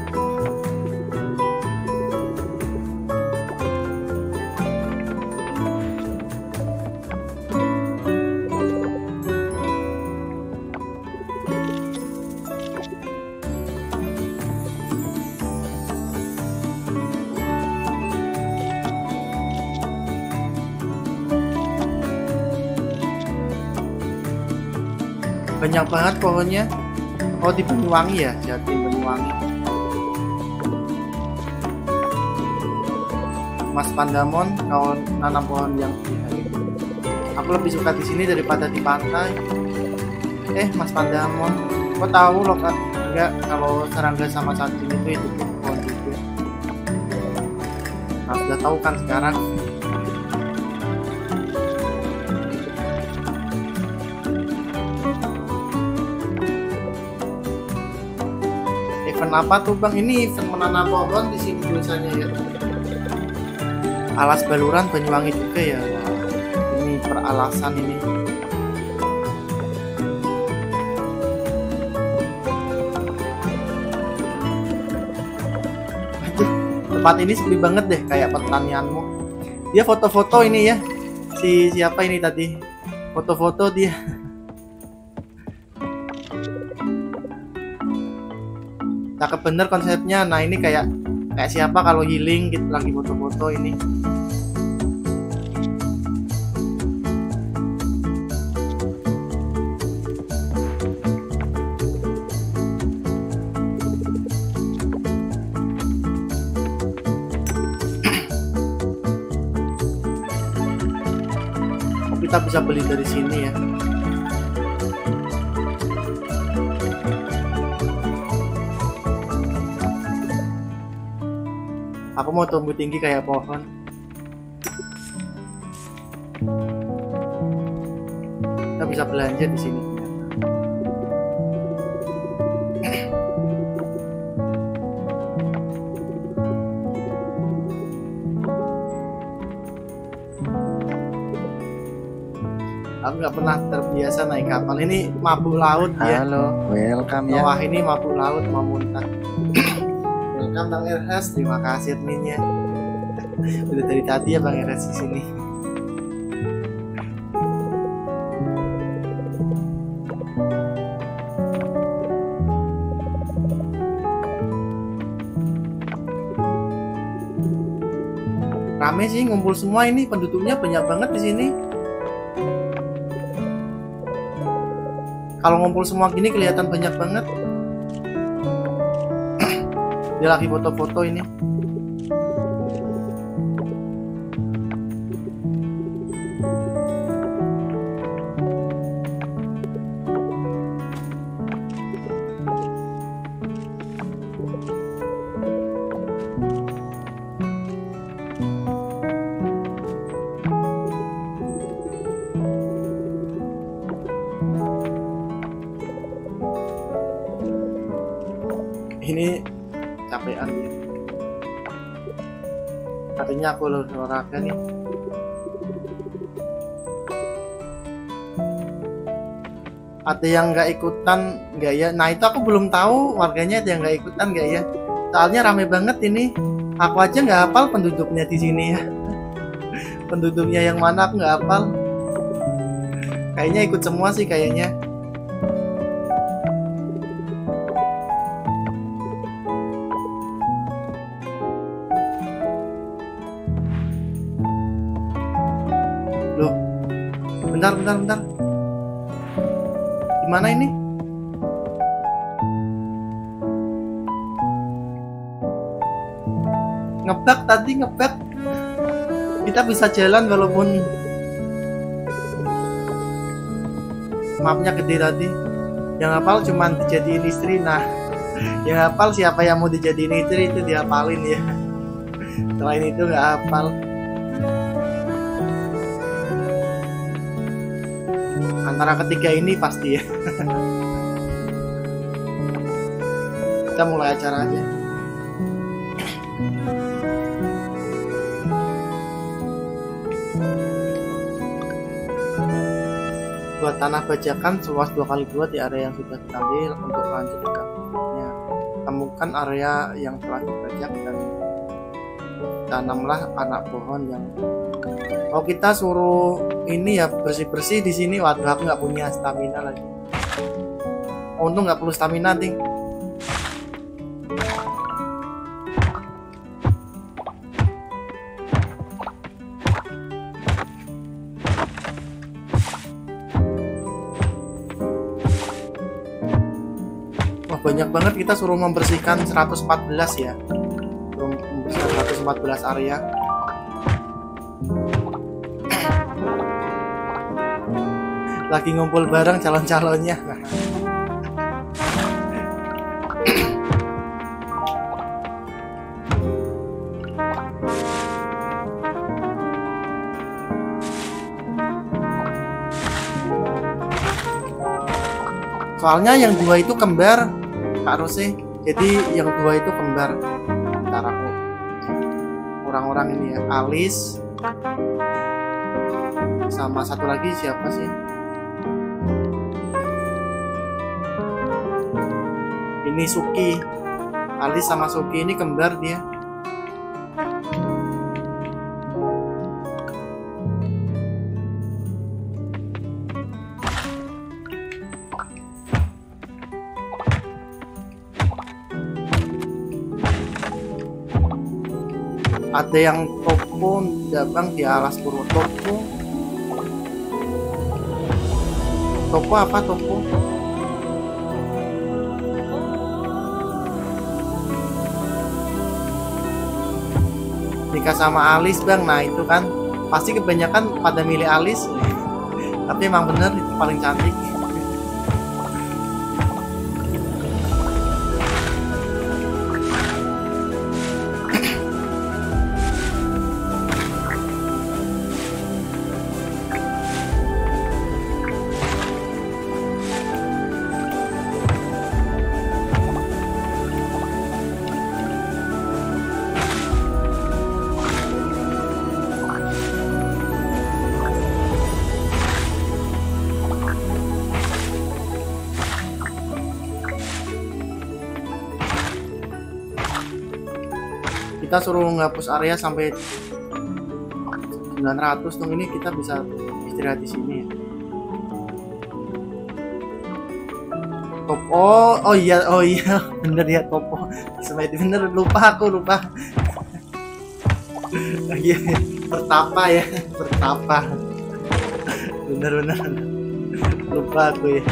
Banyak banget pohonnya. Oh, di Banyuwangi ya, Jatim Banyuwangi. Mas Pandamon, kau nanam pohon yang aku lebih suka di sini daripada di pantai. Mas Pandamon, kau tahu loh kan? Enggak, kalau serangga sama cacing itu hidup di pohon juga. Nah, sudah tahu kan sekarang. Event apa tuh Bang? Ini event menanam pohon di sini tulisannya ya. Alas Baluran Banyuwangi juga ya. Ini peralasan ini. Aduh, tempat ini sepi banget deh, kayak pertanianmu. Dia foto-foto ini ya. Siapa ini tadi? Foto-foto dia. Cakep bener konsepnya. Nah, ini kayak siapa kalau healing gitu lagi foto-foto ini. Kita bisa beli dari sini ya. Aku mau tumbuh tinggi kayak pohon. Kita bisa belanja di sini. Aku nggak pernah terbiasa naik kapal. Ini mabuk laut ya. Halo, welcome ya. Wah, ini mabuk laut mau muntah. Welcome Bang Ernest, terima kasih adminnya. Udah dari tadi ya Bang Ernest di sini. Rame sih, ngumpul semua ini, penduduknya banyak banget di sini. Kalau ngumpul semua gini kelihatan banyak banget. Dia lagi foto-foto ini. Ini capean ya. Artinya aku olahraga nih. Ada yang nggak ikutan nggak ya? Nah itu aku belum tahu warganya ada yang nggak ikutan nggak ya? Soalnya rame banget ini. Aku aja nggak hafal penduduknya di sini ya. Penduduknya yang mana aku nggak hafal. Kayaknya ikut semua sih kayaknya. Loh, bentar. Gimana ini? Ngebug tadi, ngebug. Kita bisa jalan walaupun mapnya gede tadi. Yang hafal cuman dijadiin istri. Nah, yang hafal siapa yang mau dijadiin istri itu dihafalin ya. Selain itu nggak hafal. Antara ketiga ini pasti ya. Kita mulai acara aja. Buat tanah bajakan seluas 2x2 di area yang sudah diambil untuk melanjutkan berikutnya. Temukan area yang telah dibajak dan tanamlah anak pohon yang. Oh kita suruh ini ya bersih-bersih di sini. Waduh aku nggak punya stamina lagi. Untung nggak perlu stamina ting. Wah banyak banget kita suruh membersihkan 114 ya. Suruh membersihkan 114 area. Lagi ngumpul bareng calon-calonnya. Soalnya yang dua itu kembar Kak Rose. Jadi yang dua itu kembar. Ntar aku orang-orang ini ya, Alis sama satu lagi siapa sih? Ini Suki. Alis sama Suki ini kembar dia. Ada yang topo dabang di alas purwo. Topo apa topo? Nikah sama Alis bang. Nah itu kan pasti kebanyakan pada milih Alis. Tapi emang bener itu paling cantik. Kita suruh ngapus area sampai 900 dong. Ini kita bisa istirahat di sini ya. Topo, oh iya bener ya Topo. Sampai bener lupa. Iya bertapa ya, bertapa. Bener lupa aku ya.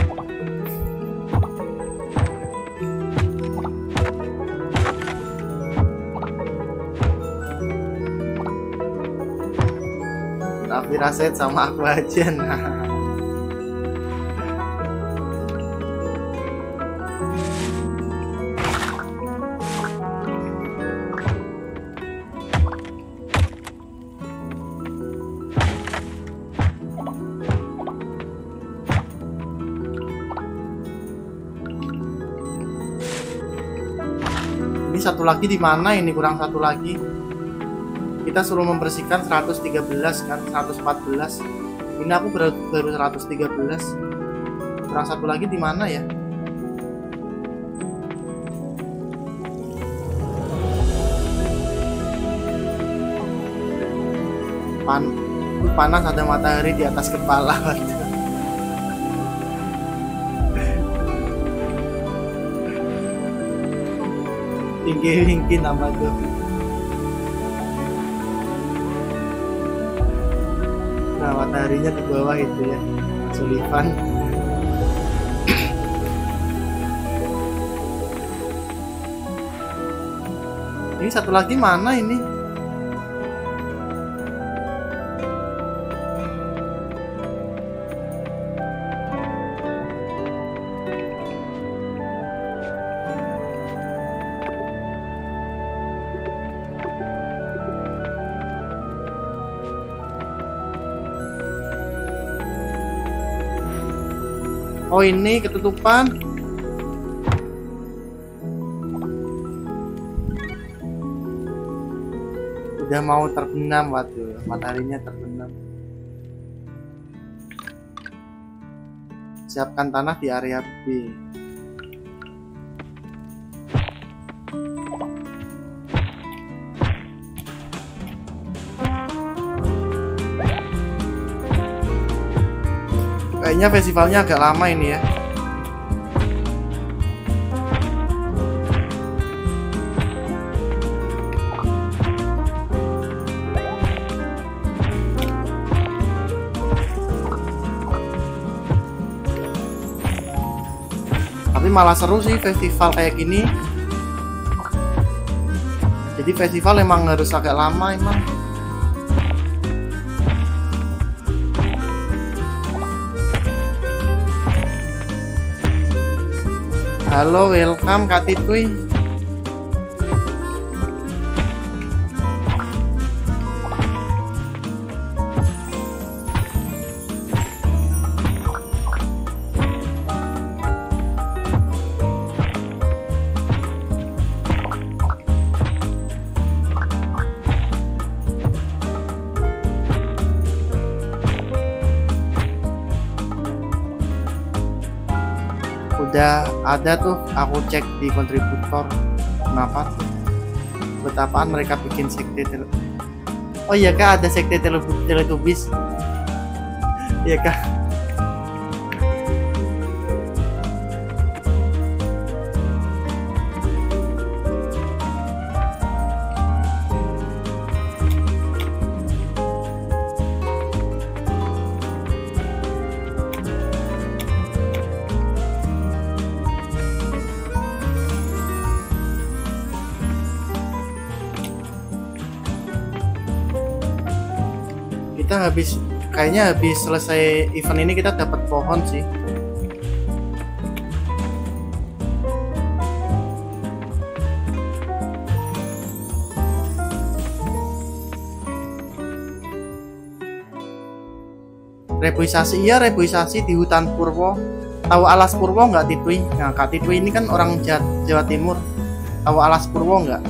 Tapi Raset sama aku aja. Nah Ini satu lagi di mana ini? Kurang satu lagi. Kita suruh membersihkan 113 kan, 114. Ini aku baru 113. Kurang satu lagi di mana ya? Panas, ada matahari di atas kepala. Tinggi nama tuh. Nah, mataharinya di bawah itu ya, Sullivan. Ini satu lagi mana ini? Oh, ini ketutupan. Udah mau terbenam, waduh, mataharinya terbenam. Siapkan tanah di area B. Kayaknya festivalnya agak lama ini ya. Tapi malah seru sih festival kayak gini. Jadi festival emang harus agak lama emang. Halo, welcome Kak Titwi. Udah ada tuh, aku cek di kontributor. Kenapa? Betapaan mereka bikin sekte Oh iya Kak, ada sekte Teletubbies. Iya Kak. Kita kayaknya habis selesai event ini kita dapat pohon sih. Reboisasi, iya reboisasi di hutan Purwo. Tahu Alas Purwo nggak Titwi? Nah Kak Titwi ini kan orang Jawa Timur. Tahu Alas Purwo nggak?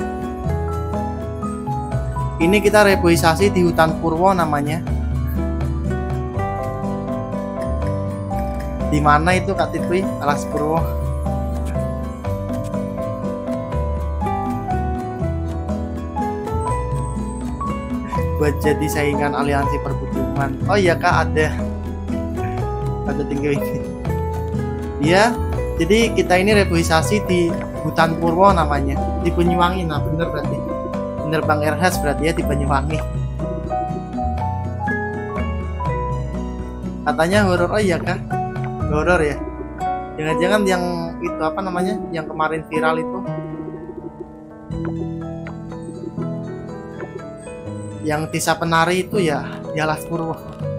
Ini kita reboisasi di hutan Purwo namanya. Di mana itu Kak Titwi? Alas Purwo. Buat jadi saingan aliansi perbukiman. Oh iya Kak, ada tinggal ini. Iya, jadi kita ini reboisasi di hutan Purwo namanya, di Banyuwangi. Nah bener berarti. Bener Bang Erhas berarti ya, di Banyuwangi. Katanya horor. Oh iya Kak, horor ya. Jangan-jangan yang itu apa namanya, yang kemarin viral itu, yang Tisa Penari itu ya, di Alas Purwo.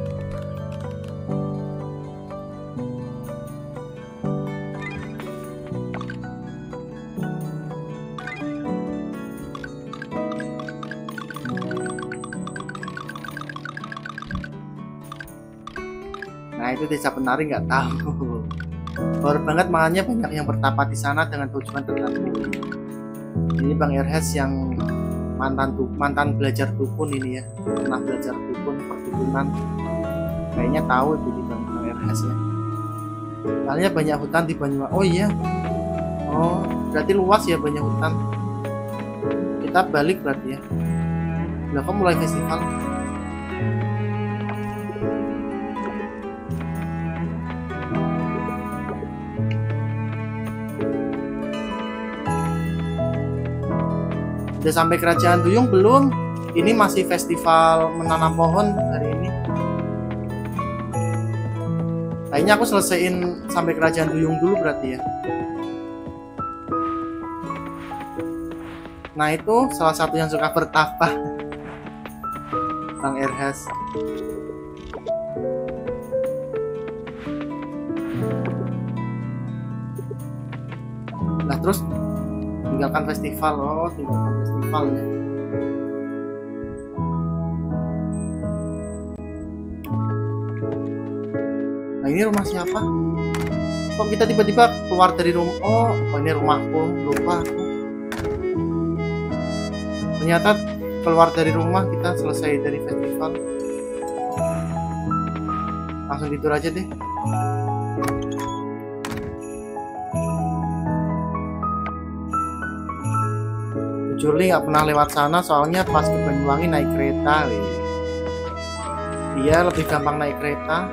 Nah itu Desa Penari nggak tahu. Horor banget, makanya banyak yang bertapa di sana dengan tujuan tertentu. Ini Bang Erhes yang mantan belajar dukun ini ya, pernah belajar dukun perdukunan, kayaknya tahu itu di Bang Erhes ya. Soalnya banyak hutan di Banyuwangi. Oh iya, oh berarti luas ya banyak hutan. Kita balik berarti ya. Udah kok mulai festival. Udah sampai Kerajaan Duyung belum? Ini masih festival menanam pohon hari ini. Kayaknya aku selesaiin sampai Kerajaan Duyung dulu berarti ya. Nah itu salah satu yang suka bertapa, Bang Erhes. Nah terus tinggalkan festival. Oh tinggalkan festival ya. Nah ini rumah siapa? Kok kita tiba-tiba keluar dari rumah? Oh ini rumahku, lupa aku. Ternyata keluar dari rumah kita selesai dari festival. Langsung tidur aja deh. Juli nggak pernah lewat sana soalnya pas ke Banyuwangi naik kereta. Iya lebih gampang naik kereta.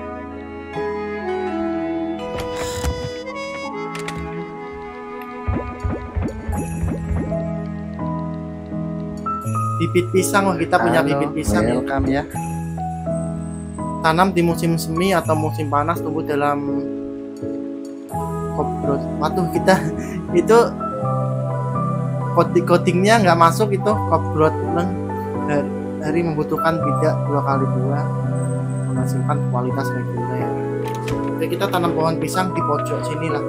Bibit pisang, oh kita punya bibit pisang ya. Welcome ya. Tanam di musim semi atau musim panas, tumbuh dalam kobrot. Waduh kita itu coatingnya nggak masuk itu kobrot dari membutuhkan bidak 2x2 menghasilkan kualitas reguler. Oke kita tanam pohon pisang di pojok sini lah.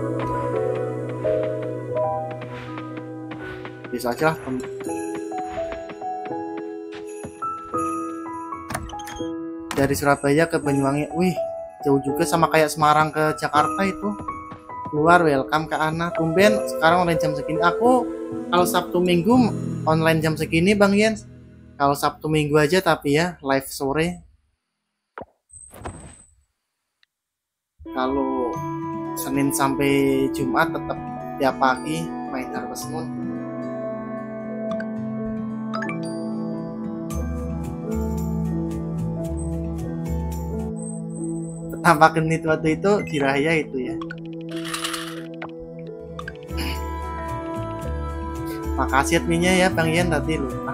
Bisa aja lah. Dari Surabaya ke Banyuwangi, wih jauh juga sama kayak Semarang ke Jakarta itu. Keluar welcome ke Ana. Tumben sekarang online jam segini. Aku kalau Sabtu Minggu online jam segini Bang Jens. Kalau Sabtu Minggu aja tapi ya live sore. Kalau Senin sampai Jumat tetap tiap pagi main Harvest Moon. Tampak genit waktu itu di Raya itu ya. Makasih adminnya ya Bang Yen, tadi lupa.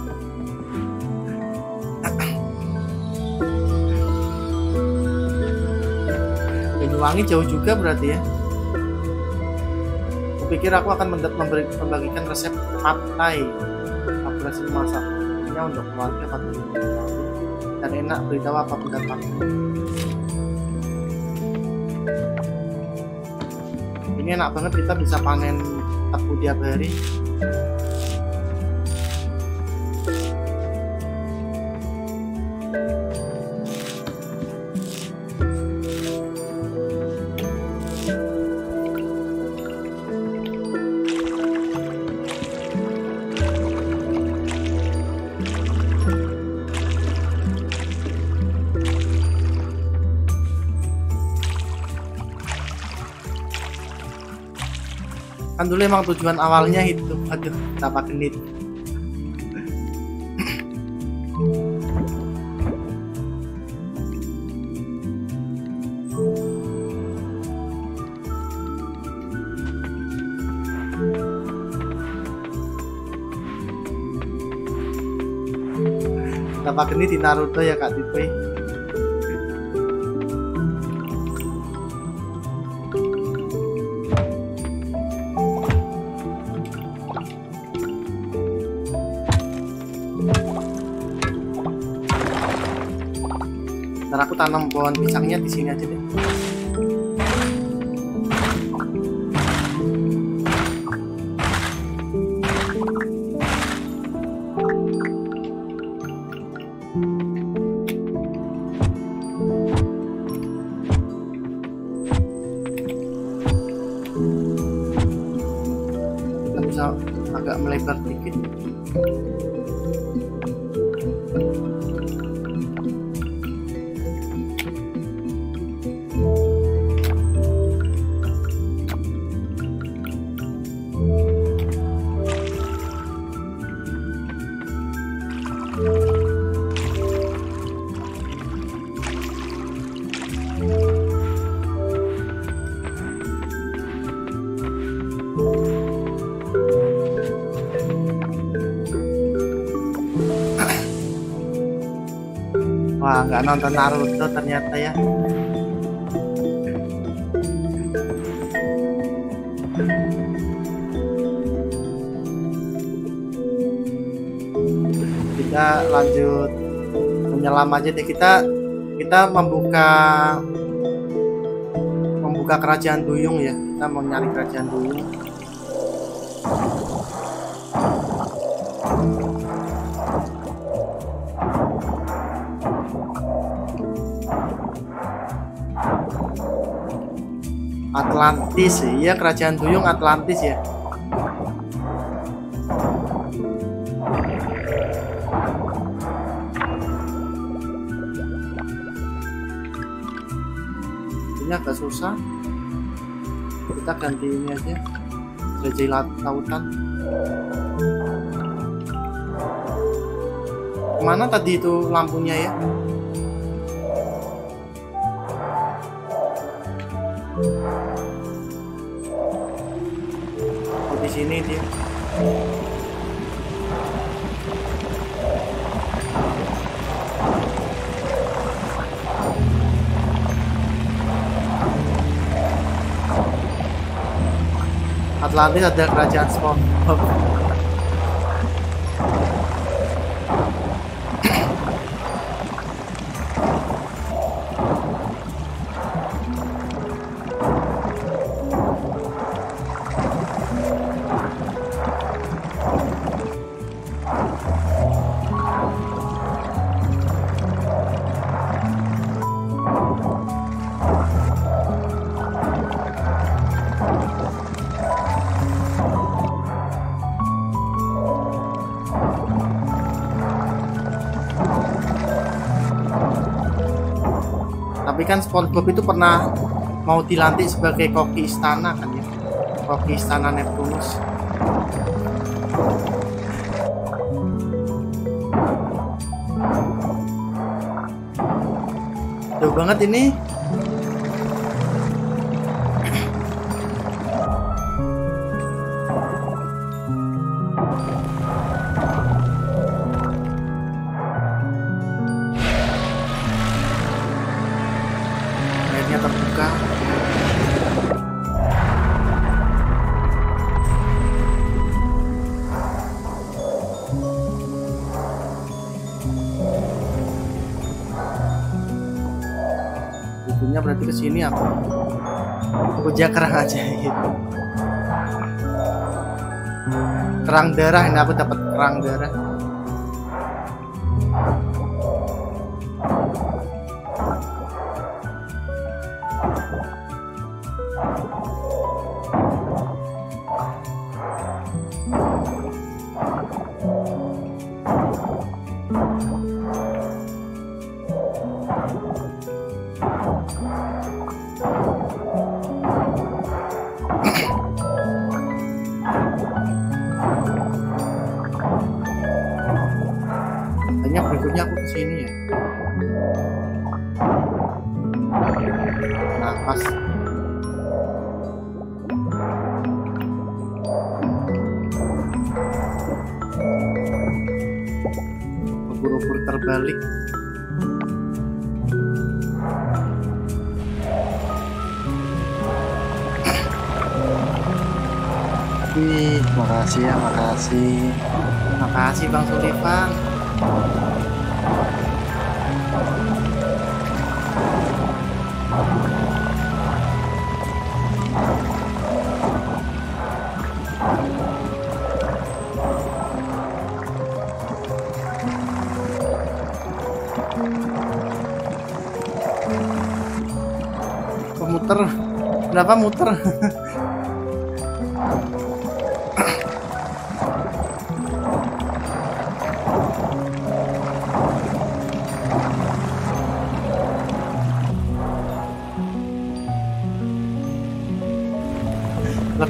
Banyuwangi jauh juga berarti ya. Kupikir aku akan membagikan resep pad thai. Aku resep masaknya untuk keluarga 45 tahun. Dan enak, beritahu apa pendapatmu. Ini enak banget, kita bisa panen tebu tiap hari. Kan dulu emang tujuan awalnya itu. Aduh, kenapa genit. Kenapa genit di Naruto ya Kak Tipe. Ntar aku tanam pohon pisangnya di sini aja deh. Kita bisa agak melebar dikit. Wah, nggak nonton Naruto ternyata ya. Kita lanjut menyelam aja deh. Kita membuka kerajaan duyung ya. Kita mau nyari kerajaan duyung. Atlantis, iya kerajaan duyung Atlantis ya. Ini agak susah. Kita ganti ini aja, jelajah lautan. Kemana tadi itu lampunya ya? Oh, di sini dia. Atlantis ada kerajaan SpongeBob. Tapi kan SpongeBob itu pernah mau dilantik sebagai koki istana kan ya, koki istana Neptunus. Jauh banget ini. Airnya terbuka. Bukunya berarti ke sini aku. Puja kerang ajaib. Kerang darah, ini aku dapat kerang darah. Kayaknya berikutnya aku ke sini ya. Nah, pas. Ubur-ubur terbalik. Wih, makasih ya, makasih. Makasih Bang Sulifan. Muter, kenapa muter?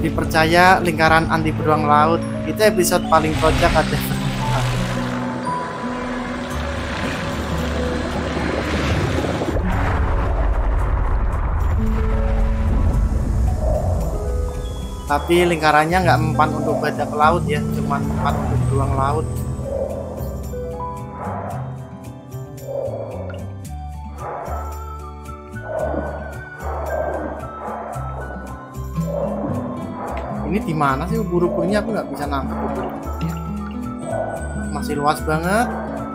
dipercaya lingkaran anti beruang laut. Itu episode paling kocak ada. Tapi lingkarannya nggak mempan untuk badak laut ya, cuman mempan untuk beruang laut. Ini di mana sih ubur-uburnya? Aku nggak bisa nangkep ubur-uburnya. Masih luas banget.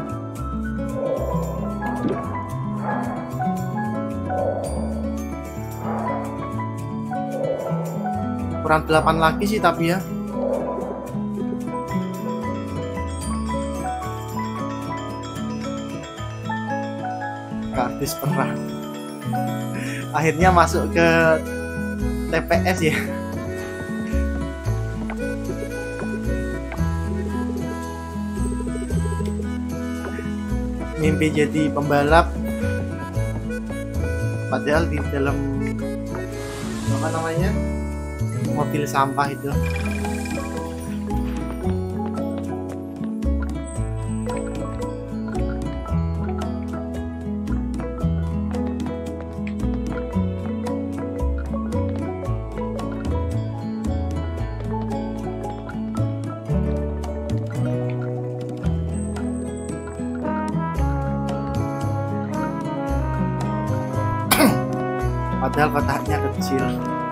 Kurang 8 lagi sih tapi ya. Kardus perang. Akhirnya masuk ke TPS ya. Mimpi jadi pembalap, padahal di dalam apa namanya mobil sampah itu. Padahal kotaknya kecil.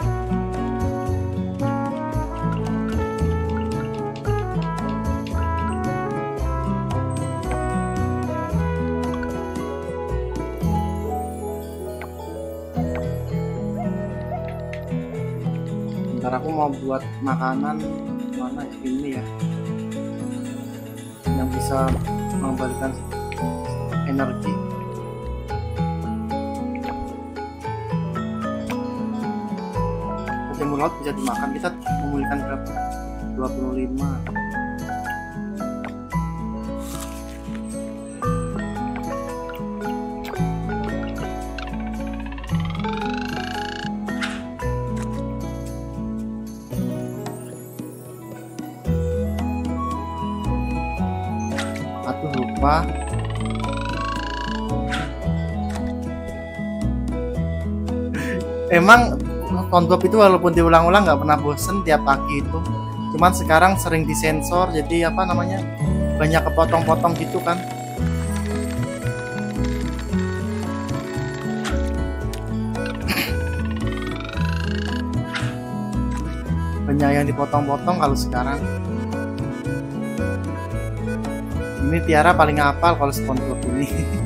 Ntar aku mau buat makanan mana ya, ini ya, yang bisa mengembalikan energi. Timur laut bisa dimakan, kita memulihkan berapa? 25. Aduh lupa. Emang SpongeBob itu walaupun diulang-ulang nggak pernah bosen tiap pagi itu. Cuman sekarang sering disensor, jadi apa namanya banyak kepotong-potong gitu kan. Banyak yang dipotong-potong kalau sekarang. Ini Tiara paling hafal kalau SpongeBob ini.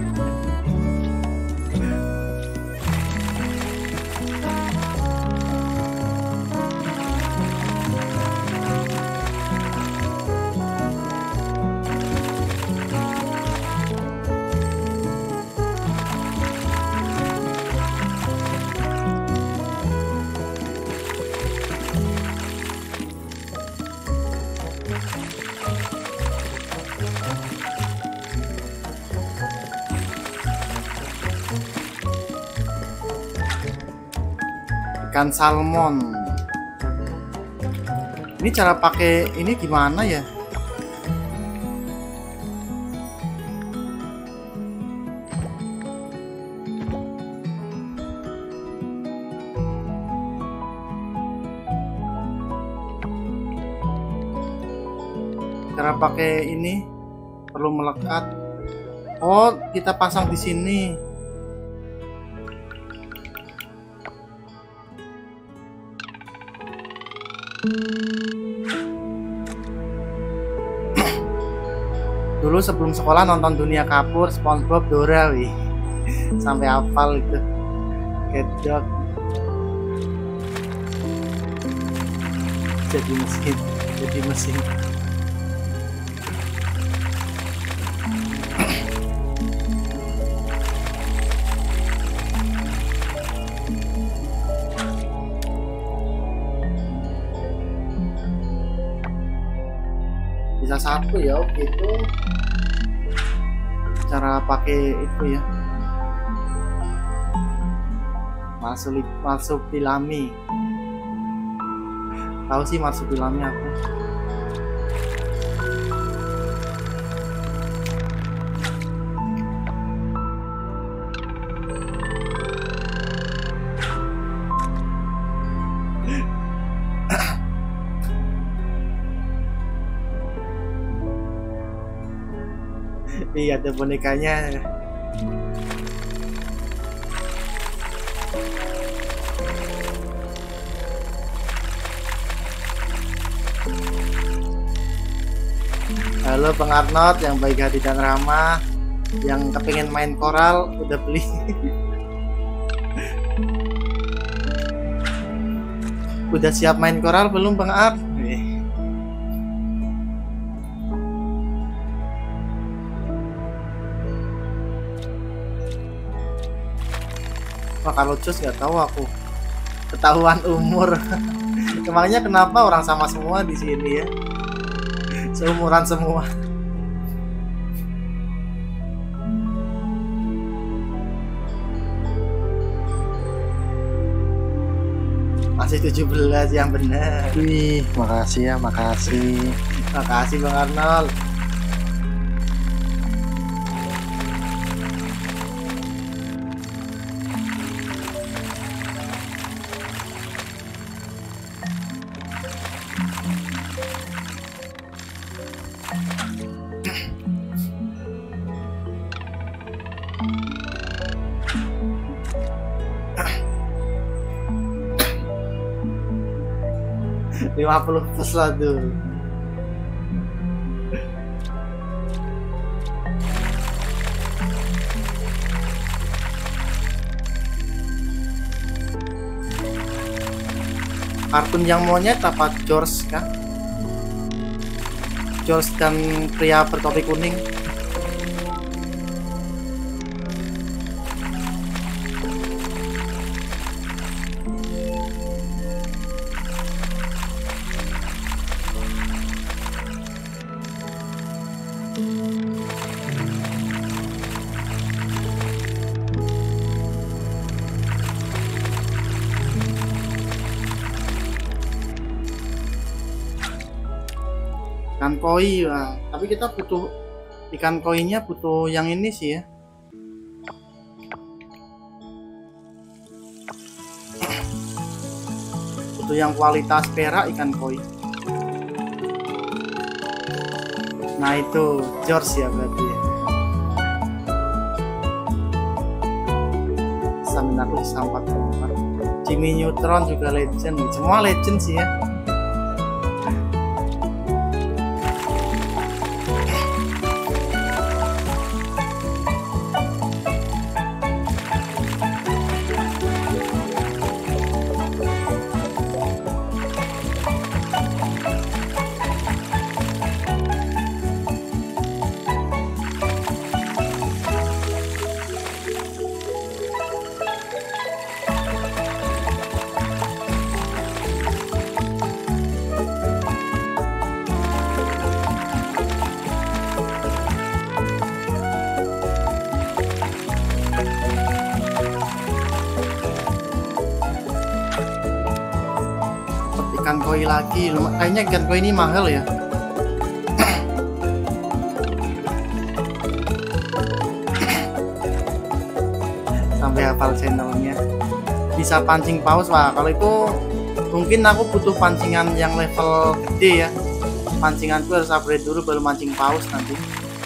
Ikan salmon. Ini cara pakai ini gimana ya? Cara pakai ini perlu melekat. Oh, kita pasang di sini. Dulu sebelum sekolah nonton Dunia Kapur, SpongeBob, Dora, wih. Sampai hafal itu. Kedok. Jadi mesin. Bisa satu ya, gitu. Cara pakai itu ya, marsupilami tahu sih marsupilamnya apa. Iya, ada bonekanya. Halo Bang Arnold yang baik hati dan ramah, yang kepengen main koral udah beli. Udah siap main koral belum Bang Art? Wah, kalau Jos nggak tahu aku. Ketahuan umur. Emangnya kenapa orang sama semua di sini ya? Seumuran semua. Masih 17 yang benar. Wih, makasih ya, makasih. Makasih Bang Arnold. Lima 50 plus lah tuh. Kartun yang monyet apa George kan? George dan pria bertopi kuning. Ikan koi ya. Tapi kita butuh ikan koinya, butuh yang ini sih ya. Butuh yang kualitas perak ikan koi. Nah itu George ya berarti ya. Stamina aku sampai 4. Jimmy Neutron juga legend. Semua legend sih ya. Ikan koi lagi, kayaknya ikan koi ini mahal ya. Sampai hafal channelnya. Bisa pancing paus. Wah, kalau itu mungkin aku butuh pancingan yang level gede ya. Pancinganku harus upgrade dulu baru mancing paus nanti.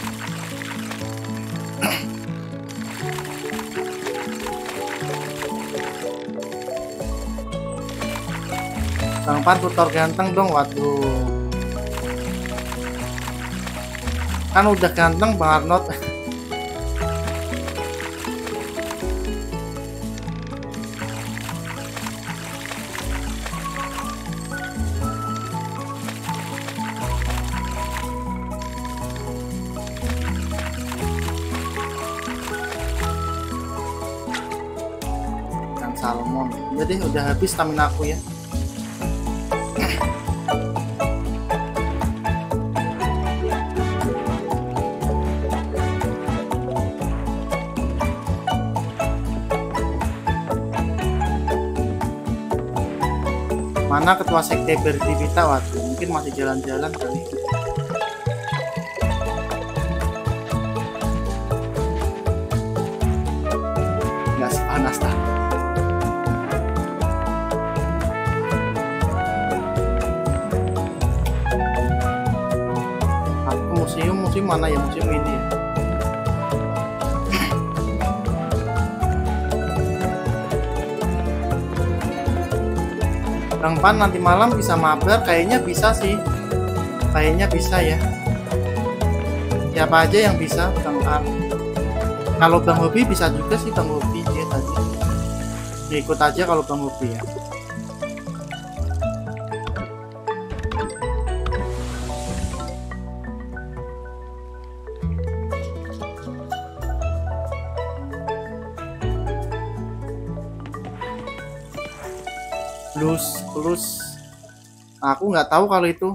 Bang Pan tutor ganteng dong, waduh. Kan udah ganteng Bang Arnold. Ikan salmon. Jadi udah habis stamina aku ya. Mana ketua sekte Berdivita? Waduh, mungkin masih jalan-jalan kali. Nggak sepanas dah. Aku museum mana ya, museum ini ya? Bang Pan nanti malam bisa mabar, kayaknya bisa sih, kayaknya bisa ya. Siapa aja yang bisa? Bang Pan. Kalau Bang Hobi bisa juga sih, Bang Hobi dia tadi. Ikut aja kalau Bang Hobi ya. Plus aku nggak tahu kalau itu.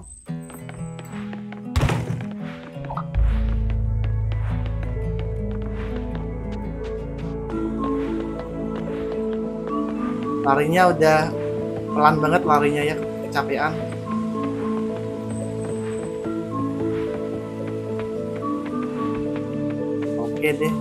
Larinya udah pelan banget larinya ya, kecapean. Oke deh.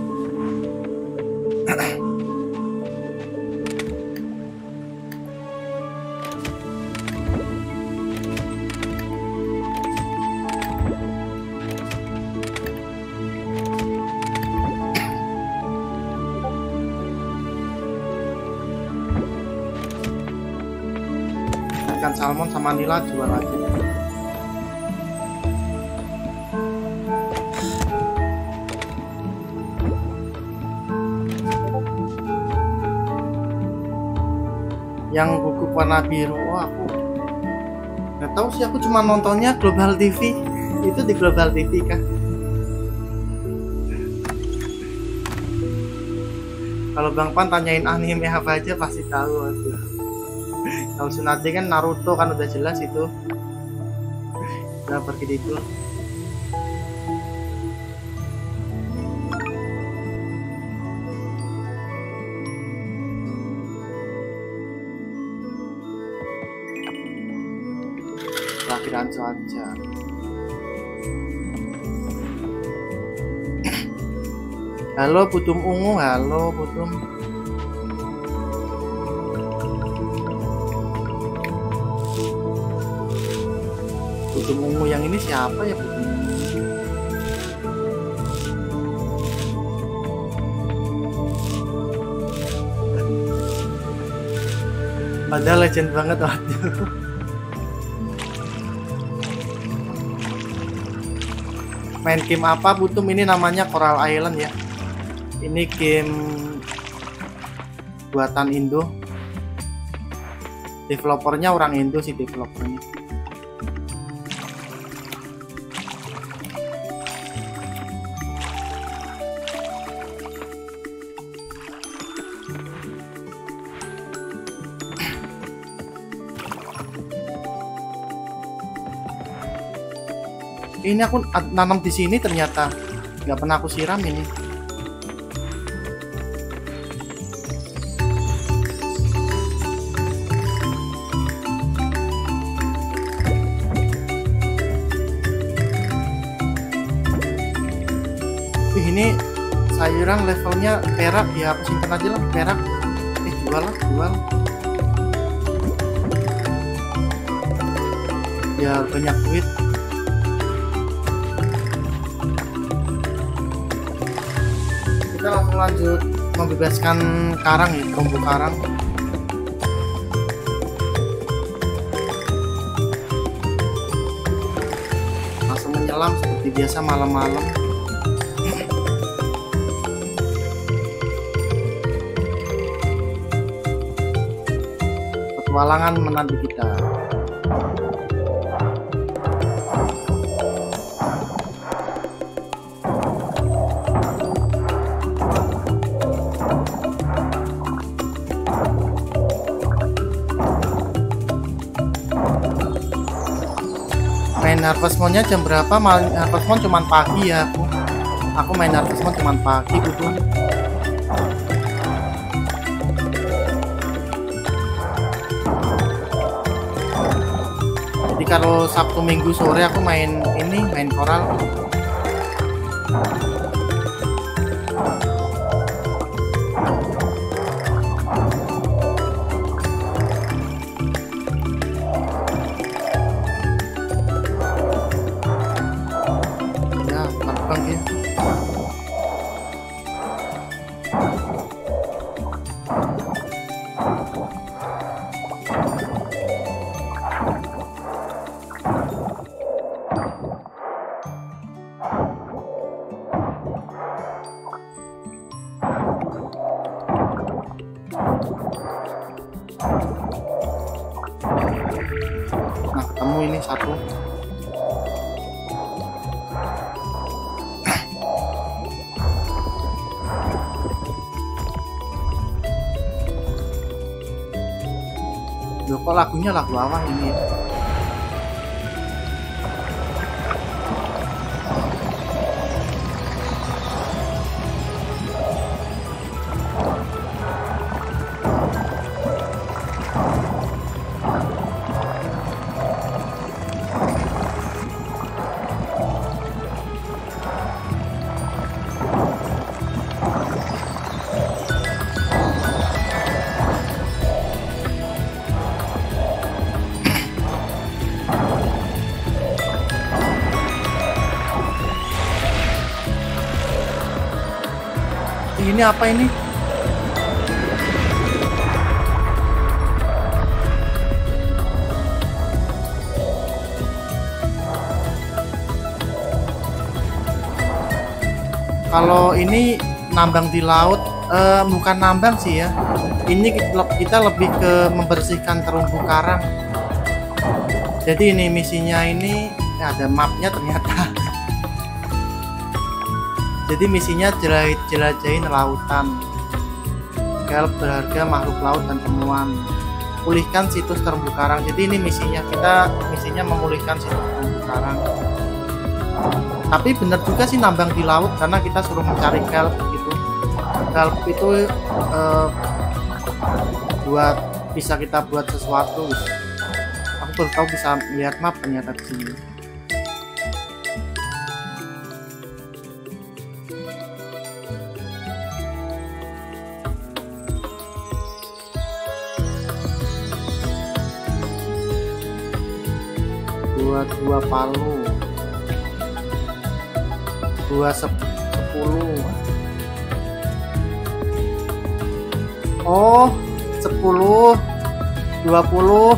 Ikan salmon sama nila jual aja. Yang gugup warna biru, aku nggak tahu sih, aku cuma nontonnya Global TV. Itu di Global TV kan. Kalau Bang Pan tanyain anime apa aja pasti tahu. Kalau Tsunade kan Naruto kan udah jelas itu. Udah pergi itu. Perakhiran cuaca. Halo Putum Ungu, halo Putum. Putum Ungu yang ini siapa ya, Putum Ungu? Padahal legend banget, waduh. Main game apa Putum? Ini namanya Coral Island ya. Ini game buatan Indo. Developernya orang Indo sih developernya. Ini aku nanam di sini ternyata nggak pernah aku siram ini. Ini sayuran levelnya perak ya, aku simpan aja lah perak. Jual lah, jual. Ya banyak duit. Kita langsung lanjut membebaskan karang ya, terumbu karang. Langsung menyelam seperti biasa malam-malam. Petualangan menanti kita. Main Harvest Moon-nya jam berapa? Harvest Moon cuman pagi ya aku. Aku main Harvest Moon cuman pagi gitu. kalau Sabtu Minggu sore aku main koral. Ya, terbang ya. Nah, ketemu ini satu. Loh, kok lagunya lagu apa ini? Ini apa ini? Kalau ini nambang di laut, bukan nambang sih ya. Ini kita lebih ke membersihkan terumbu karang. Jadi ini misinya ini ya, ada mapnya ternyata. Jadi misinya jelajahin lautan. Kelp berharga, makhluk laut dan temuan. Pulihkan situs terumbu karang. Jadi ini misinya, kita misinya memulihkan situs terumbu karang. Tapi benar juga sih nambang di laut karena kita suruh mencari kelp gitu. Kelp itu buat bisa kita buat sesuatu gitu. Aku baru tahu bisa melihat map ternyata di sini. Dua palu, 10. Oh, 10, 20.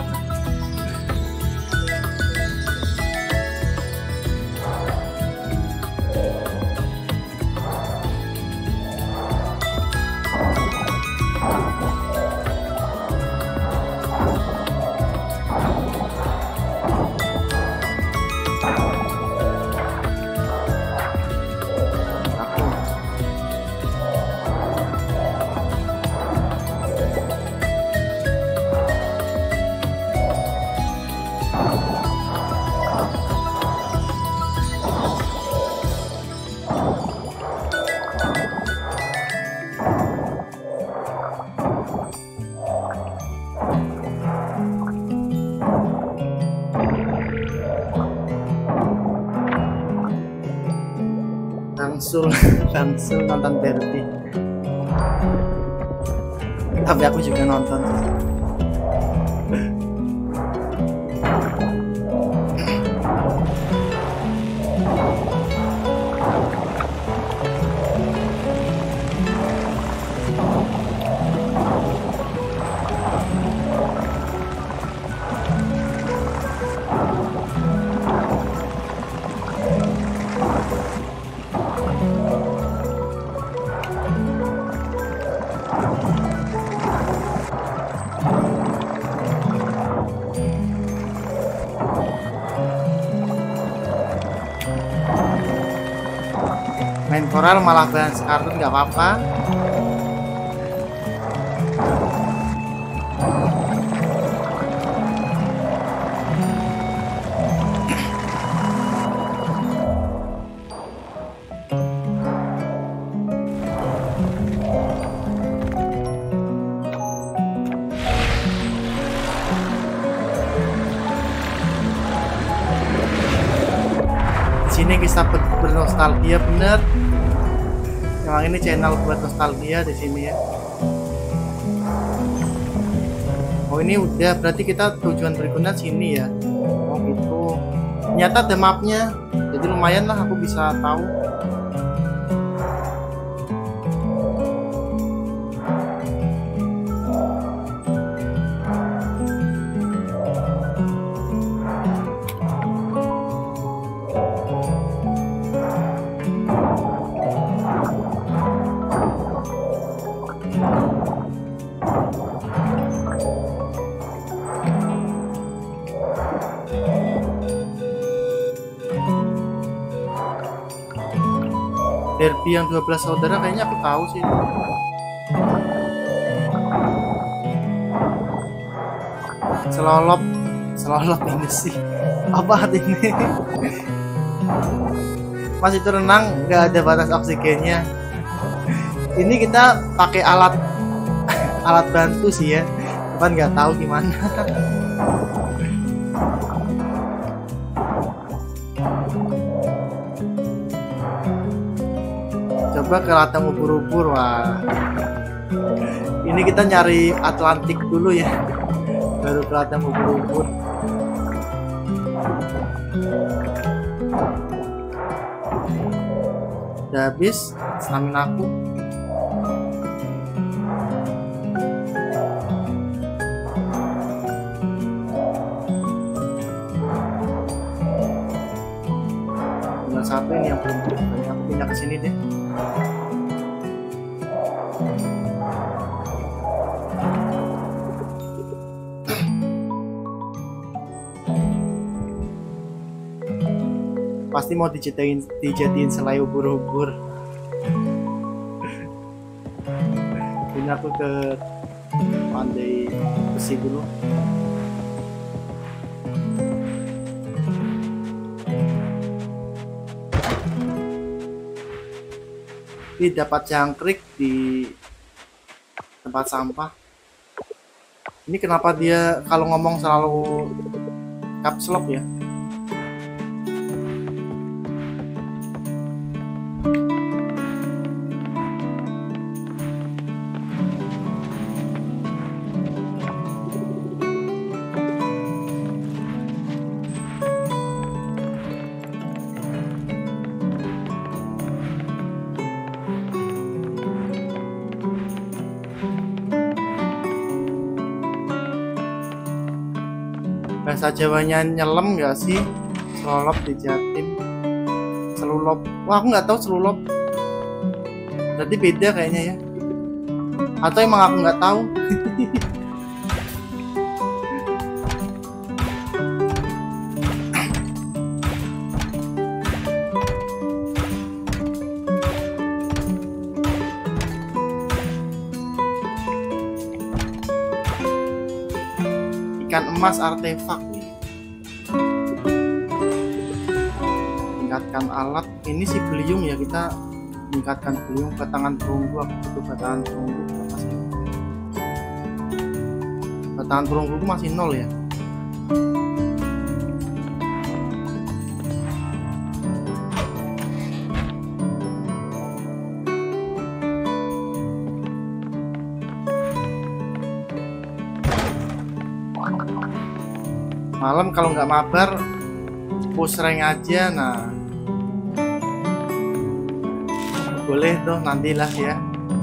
langsung nonton derby, tapi aku juga nonton. Main koral malah bahas kartun nggak apa-apa. Di sini kita bernostalgia bener. Memang ini channel buat nostalgia di sini ya. Oh ini udah, berarti kita tujuan berikutnya sini ya. Oh gitu. Ternyata ada mapnya, jadi lumayan lah aku bisa tahu. Derby yang 12 saudara kayaknya aku tahu sih. Selolop ini sih. Apa ini? Pas itu renang nggak ada batas oksigennya. Ini kita pakai alat bantu sih ya. Cuman nggak tahu gimana. Coba ke ladang ubur-ubur. Wah, ini kita nyari Atlantik dulu ya, baru ke ladang ubur-ubur. Udah habis stamina aku. Tinggal satu ini yang belum, aku pindah ke sini deh. Pasti mau dijadiin selai ubur-ubur. Ini aku ke pandai besi dulu. Ini dapat jangkrik di tempat sampah. Ini kenapa dia kalau ngomong selalu caps lock ya? Bahasa Jawanya nyelam nggak sih? Selolop di Jatim. Selulop. Wah, aku nggak tahu selulop. Berarti beda kayaknya ya. Atau emang aku nggak tahu. Ikan emas artefak nih. Tingkatkan alat. Ini si beliung ya, kita tingkatkan beliung ke tangan perunggu. Aku butuh ke tangan perunggu apa sih? Ke tangan perunggu masih 0 ya. Malam kalau nggak mabar push rank aja. Nah boleh tuh, nantilah ya.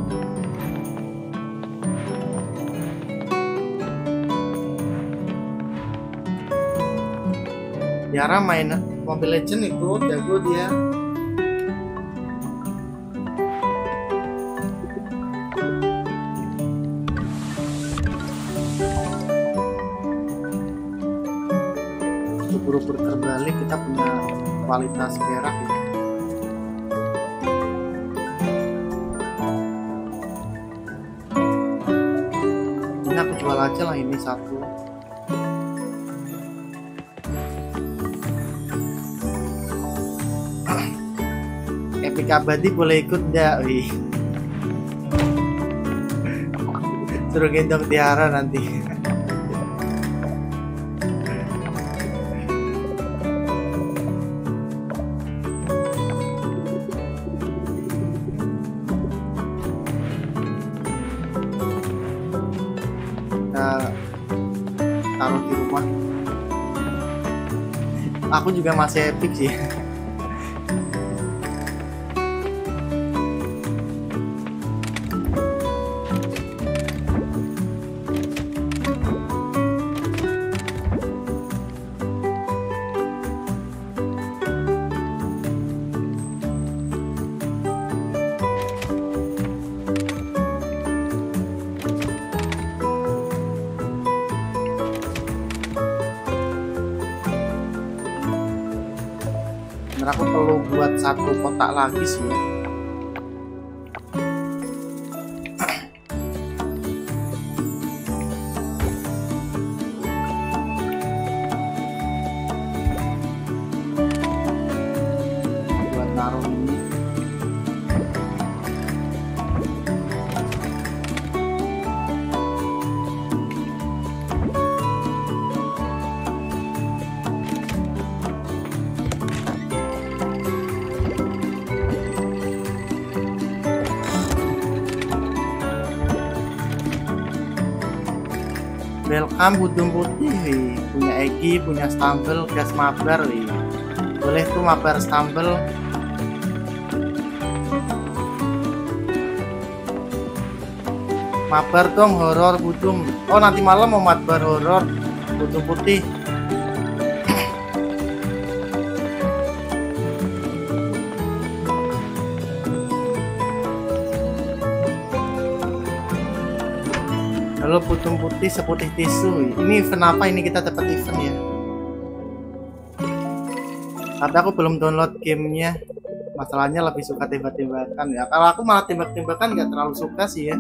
Tiara main Mobile Legends itu jago dia. Ubur-ubur terbalik, kita punya kualitas perak ya. Ini aku jual aja lah, ini satu. Epic abadi boleh ikut enggak? Wih, suruh gendong Tiara nanti. Aku juga masih epic sih. Aku perlu buat satu kotak lagi sih ya. Buat naruh ini. Welcome Budung Putih, punya Egi, punya Stumble, gas mabar, boleh tuh mabar Stumble. Mabar dong horor Budung. Oh nanti malam mau mabar horor Budung Putih. Halo Budung Putih seputih tisu. Ini event apa ini, kita dapat event ya? Tapi aku belum download gamenya. Masalahnya lebih suka tembak-tembakan ya. Kalau aku malah tembak-tembakan nggak terlalu suka sih ya.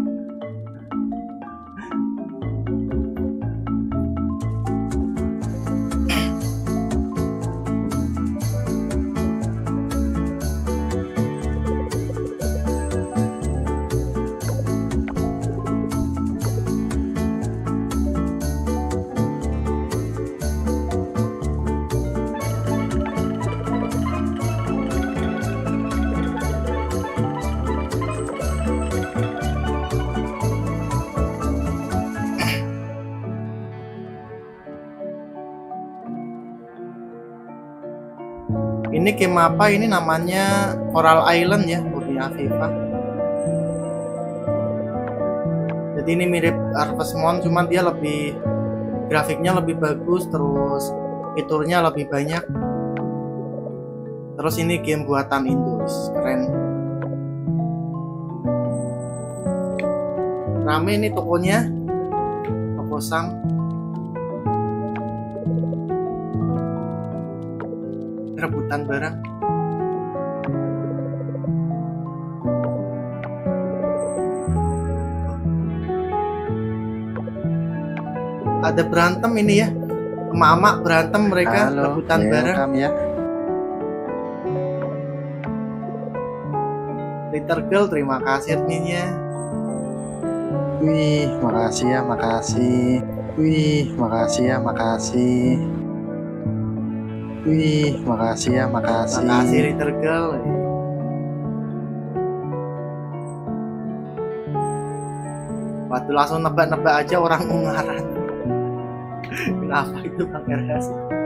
Ini game apa ini, namanya Coral Island ya, punya Afifa. Jadi ini mirip Harvest Moon, cuman dia lebih grafiknya lebih bagus, terus fiturnya lebih banyak. Terus ini game buatan Indus, keren. Rame ini tokonya, toko Sang. Rebutan barang. Ada berantem ini ya, emak-emak berantem mereka. Halo, rebutan barang ya. Little Girl, terima kasih adminnya. Wih, makasih ya, makasih. Wih, makasih ya, makasih. Wih, makasih ya, makasih. Makasih Little Girl. Waktu langsung nebak-nebak aja orang Ungaran. Kenapa itu Bang RS?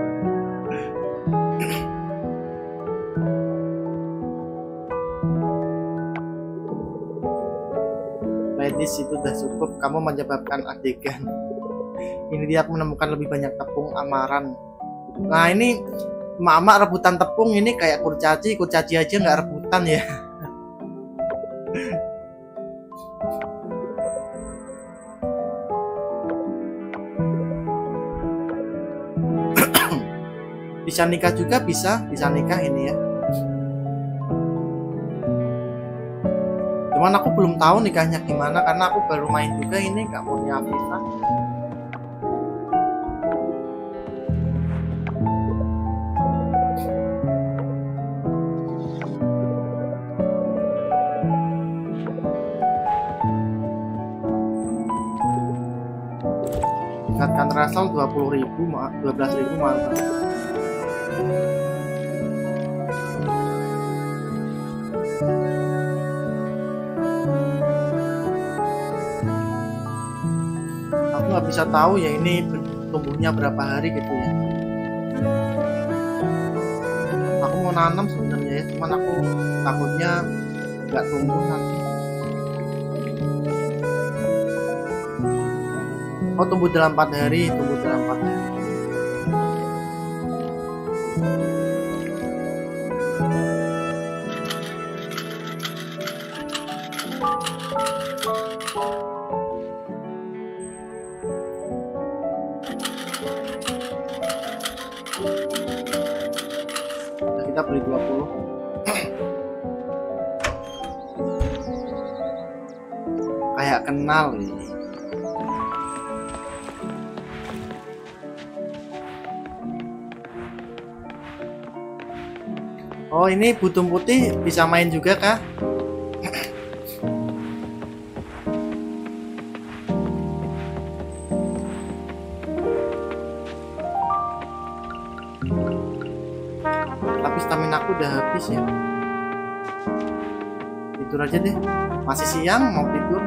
Ladies itu udah cukup, kamu menyebabkan adegan. Ini dia menemukan lebih banyak tepung amaran. Nah ini emak-emak rebutan tepung, ini kayak kurcaci aja nggak rebutan ya. Bisa nikah juga, bisa nikah ini ya. Cuman aku belum tahu nikahnya gimana karena aku baru main juga ini, nggak punya Afifa. Tingkatkan rasal 20.000, 12.000 mantap. Aku nggak bisa tahu ya ini tumbuhnya berapa hari gitu ya. nanam sebenarnya ya, cuman aku takutnya nggak tumbuh nanti. Oh, tumbuh dalam 4 hari, tumbuh dalam 4 hari. Nah, kita beli 20. Kayak kenal ini. Oh, ini butum putih bisa main juga kah? Tapi stamina aku udah habis ya. Tidur aja deh. Masih siang mau tidur.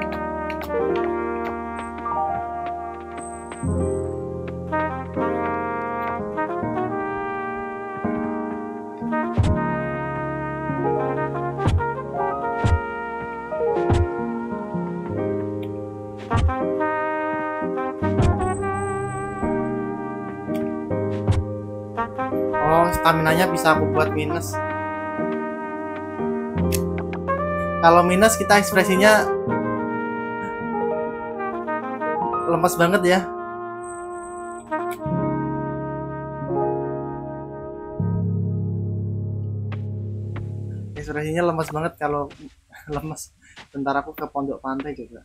Oh, staminanya bisa aku buat minus. Kalau minus kita ekspresinya lemas banget ya. Ekspresinya lemas banget kalau lemas. Bentar aku ke pondok pantai juga.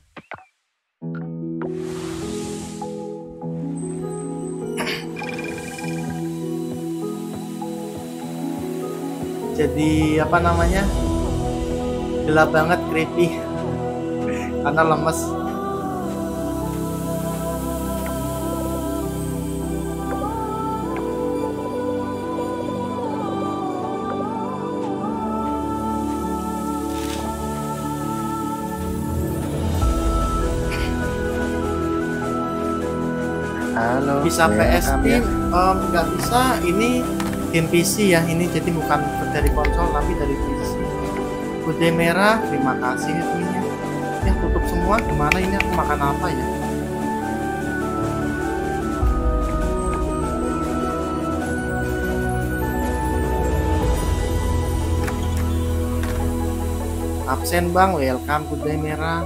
Jadi apa namanya, gelap banget, creepy karena lemes. Halo. Bisa welcome PSP ya. nggak bisa, ini game PC ya, ini jadi bukan dari konsol tapi dari PC. Kude merah, terima kasih itunya. Ya tutup semua, gimana ini aku makan apa ya? Absen bang, welcome kude merah.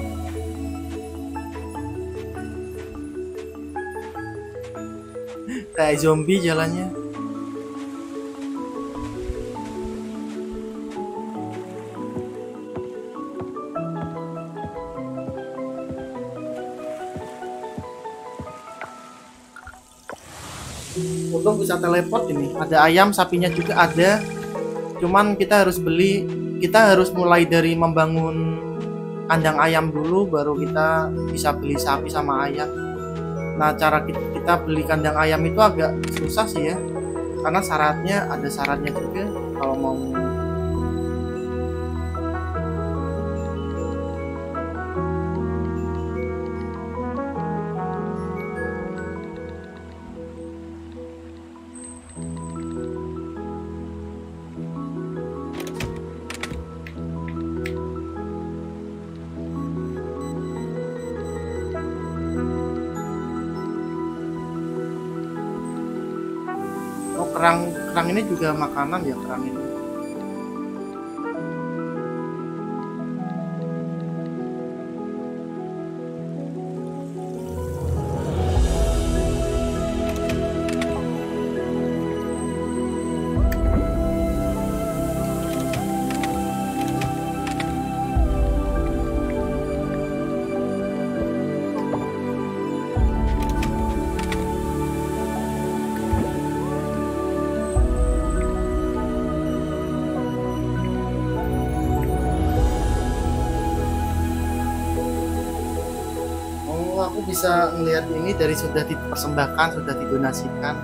Kayak zombie jalannya. Untung bisa teleport ini. Ada ayam, sapinya juga ada. Cuman kita harus beli, kita harus mulai dari membangun kandang ayam dulu, baru kita bisa beli sapi sama ayam. Nah, cara kita beli kandang ayam itu agak susah sih ya, karena ada syaratnya juga kalau mau. Oh, kerang ini juga makanan ya, kerang ini. Oh, aku bisa ngelihat ini dari sudah dipersembahkan, sudah didonasikan.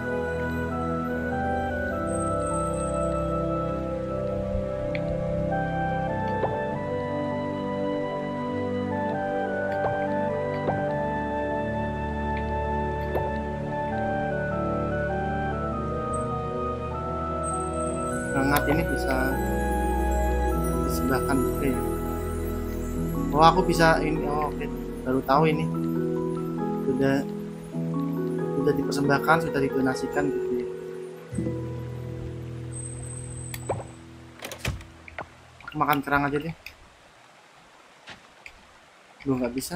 Hangat tempat ini bisa disembahkan juga ya. Oh aku bisa ini, oh oke, baru tahu ini sudah dipersembahkan, sudah didonasikan gitu ya. Aku makan kerang aja deh. Lu nggak bisa.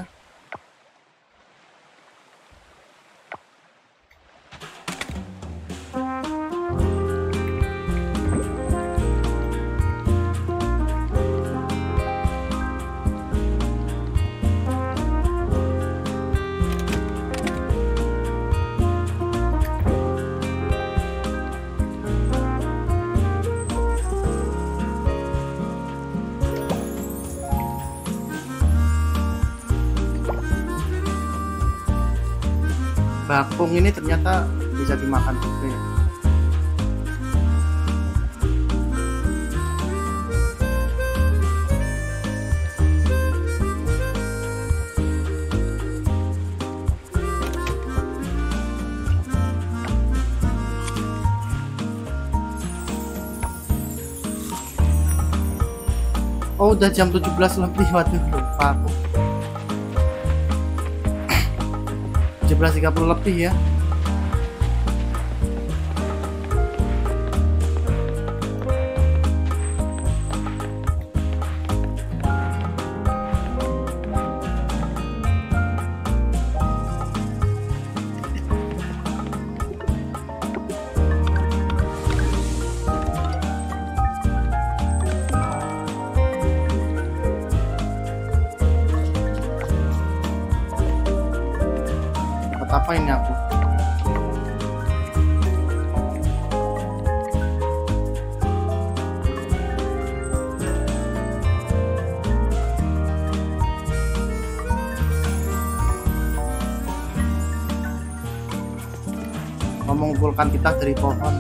Bakung ini ternyata bisa dimakan juga ya. Oh udah jam 17 lebih, waduh lupa aku. 17.30 lebih ya. Apa ini aku? Mengumpulkan kita dari pohon.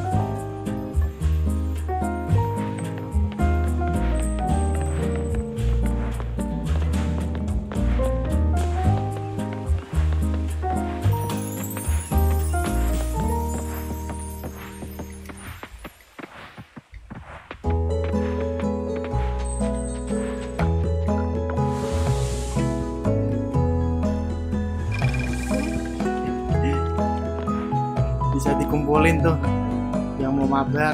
Bisa dikumpulin tuh yang mau mabar.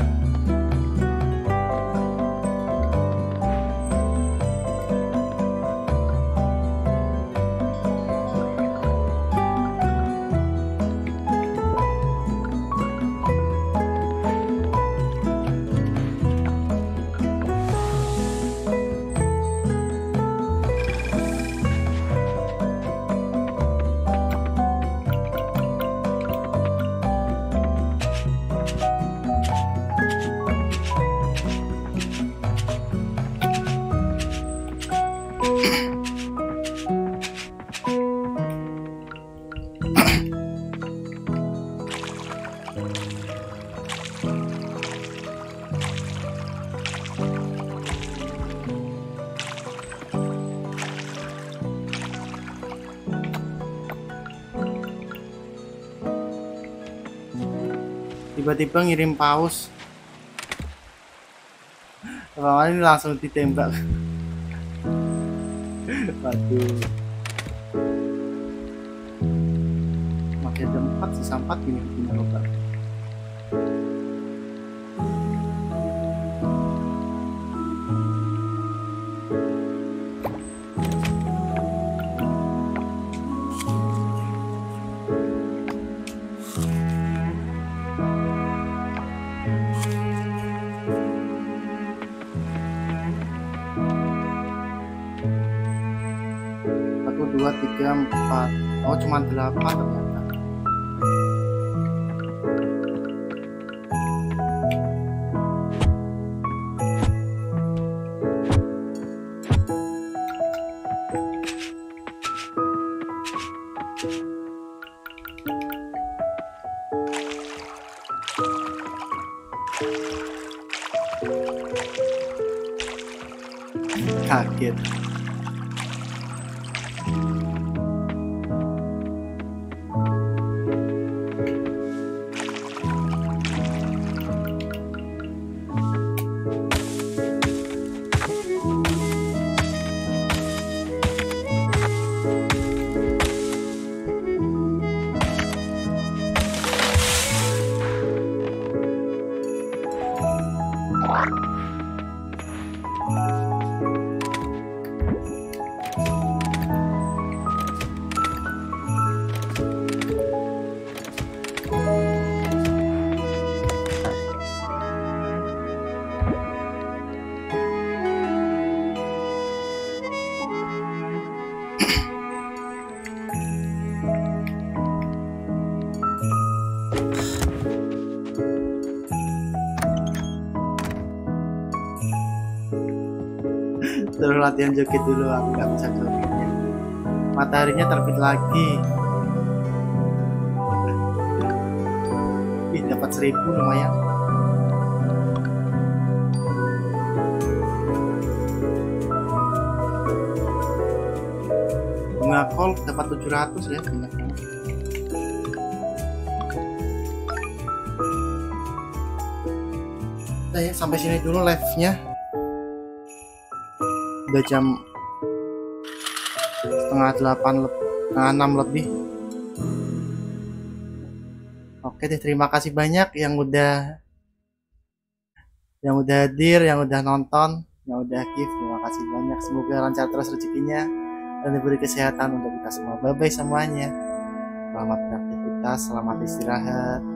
Tiba-tiba ngirim paus. Orang ini langsung ditembak. Waduh. Masih ada 4, sisa 4 gini coba. Dua, tiga, 4. Oh cuma 8 ternyata. Kaget. Terus latihan joget dulu, aku nggak bisa jogetnya. Mataharinya terbit lagi. Ih, dapat 1000 lumayan. Bunga kol dapat 700 ya, banyak banget. Nah ya, sampai sini dulu live-nya. Udah jam setengah 6 lebih. Oke deh, terima kasih banyak yang udah hadir, yang udah nonton, yang udah give. Terima kasih banyak. Semoga lancar terus rezekinya dan diberi kesehatan untuk kita semua. Bye bye semuanya. Selamat beraktivitas, selamat istirahat.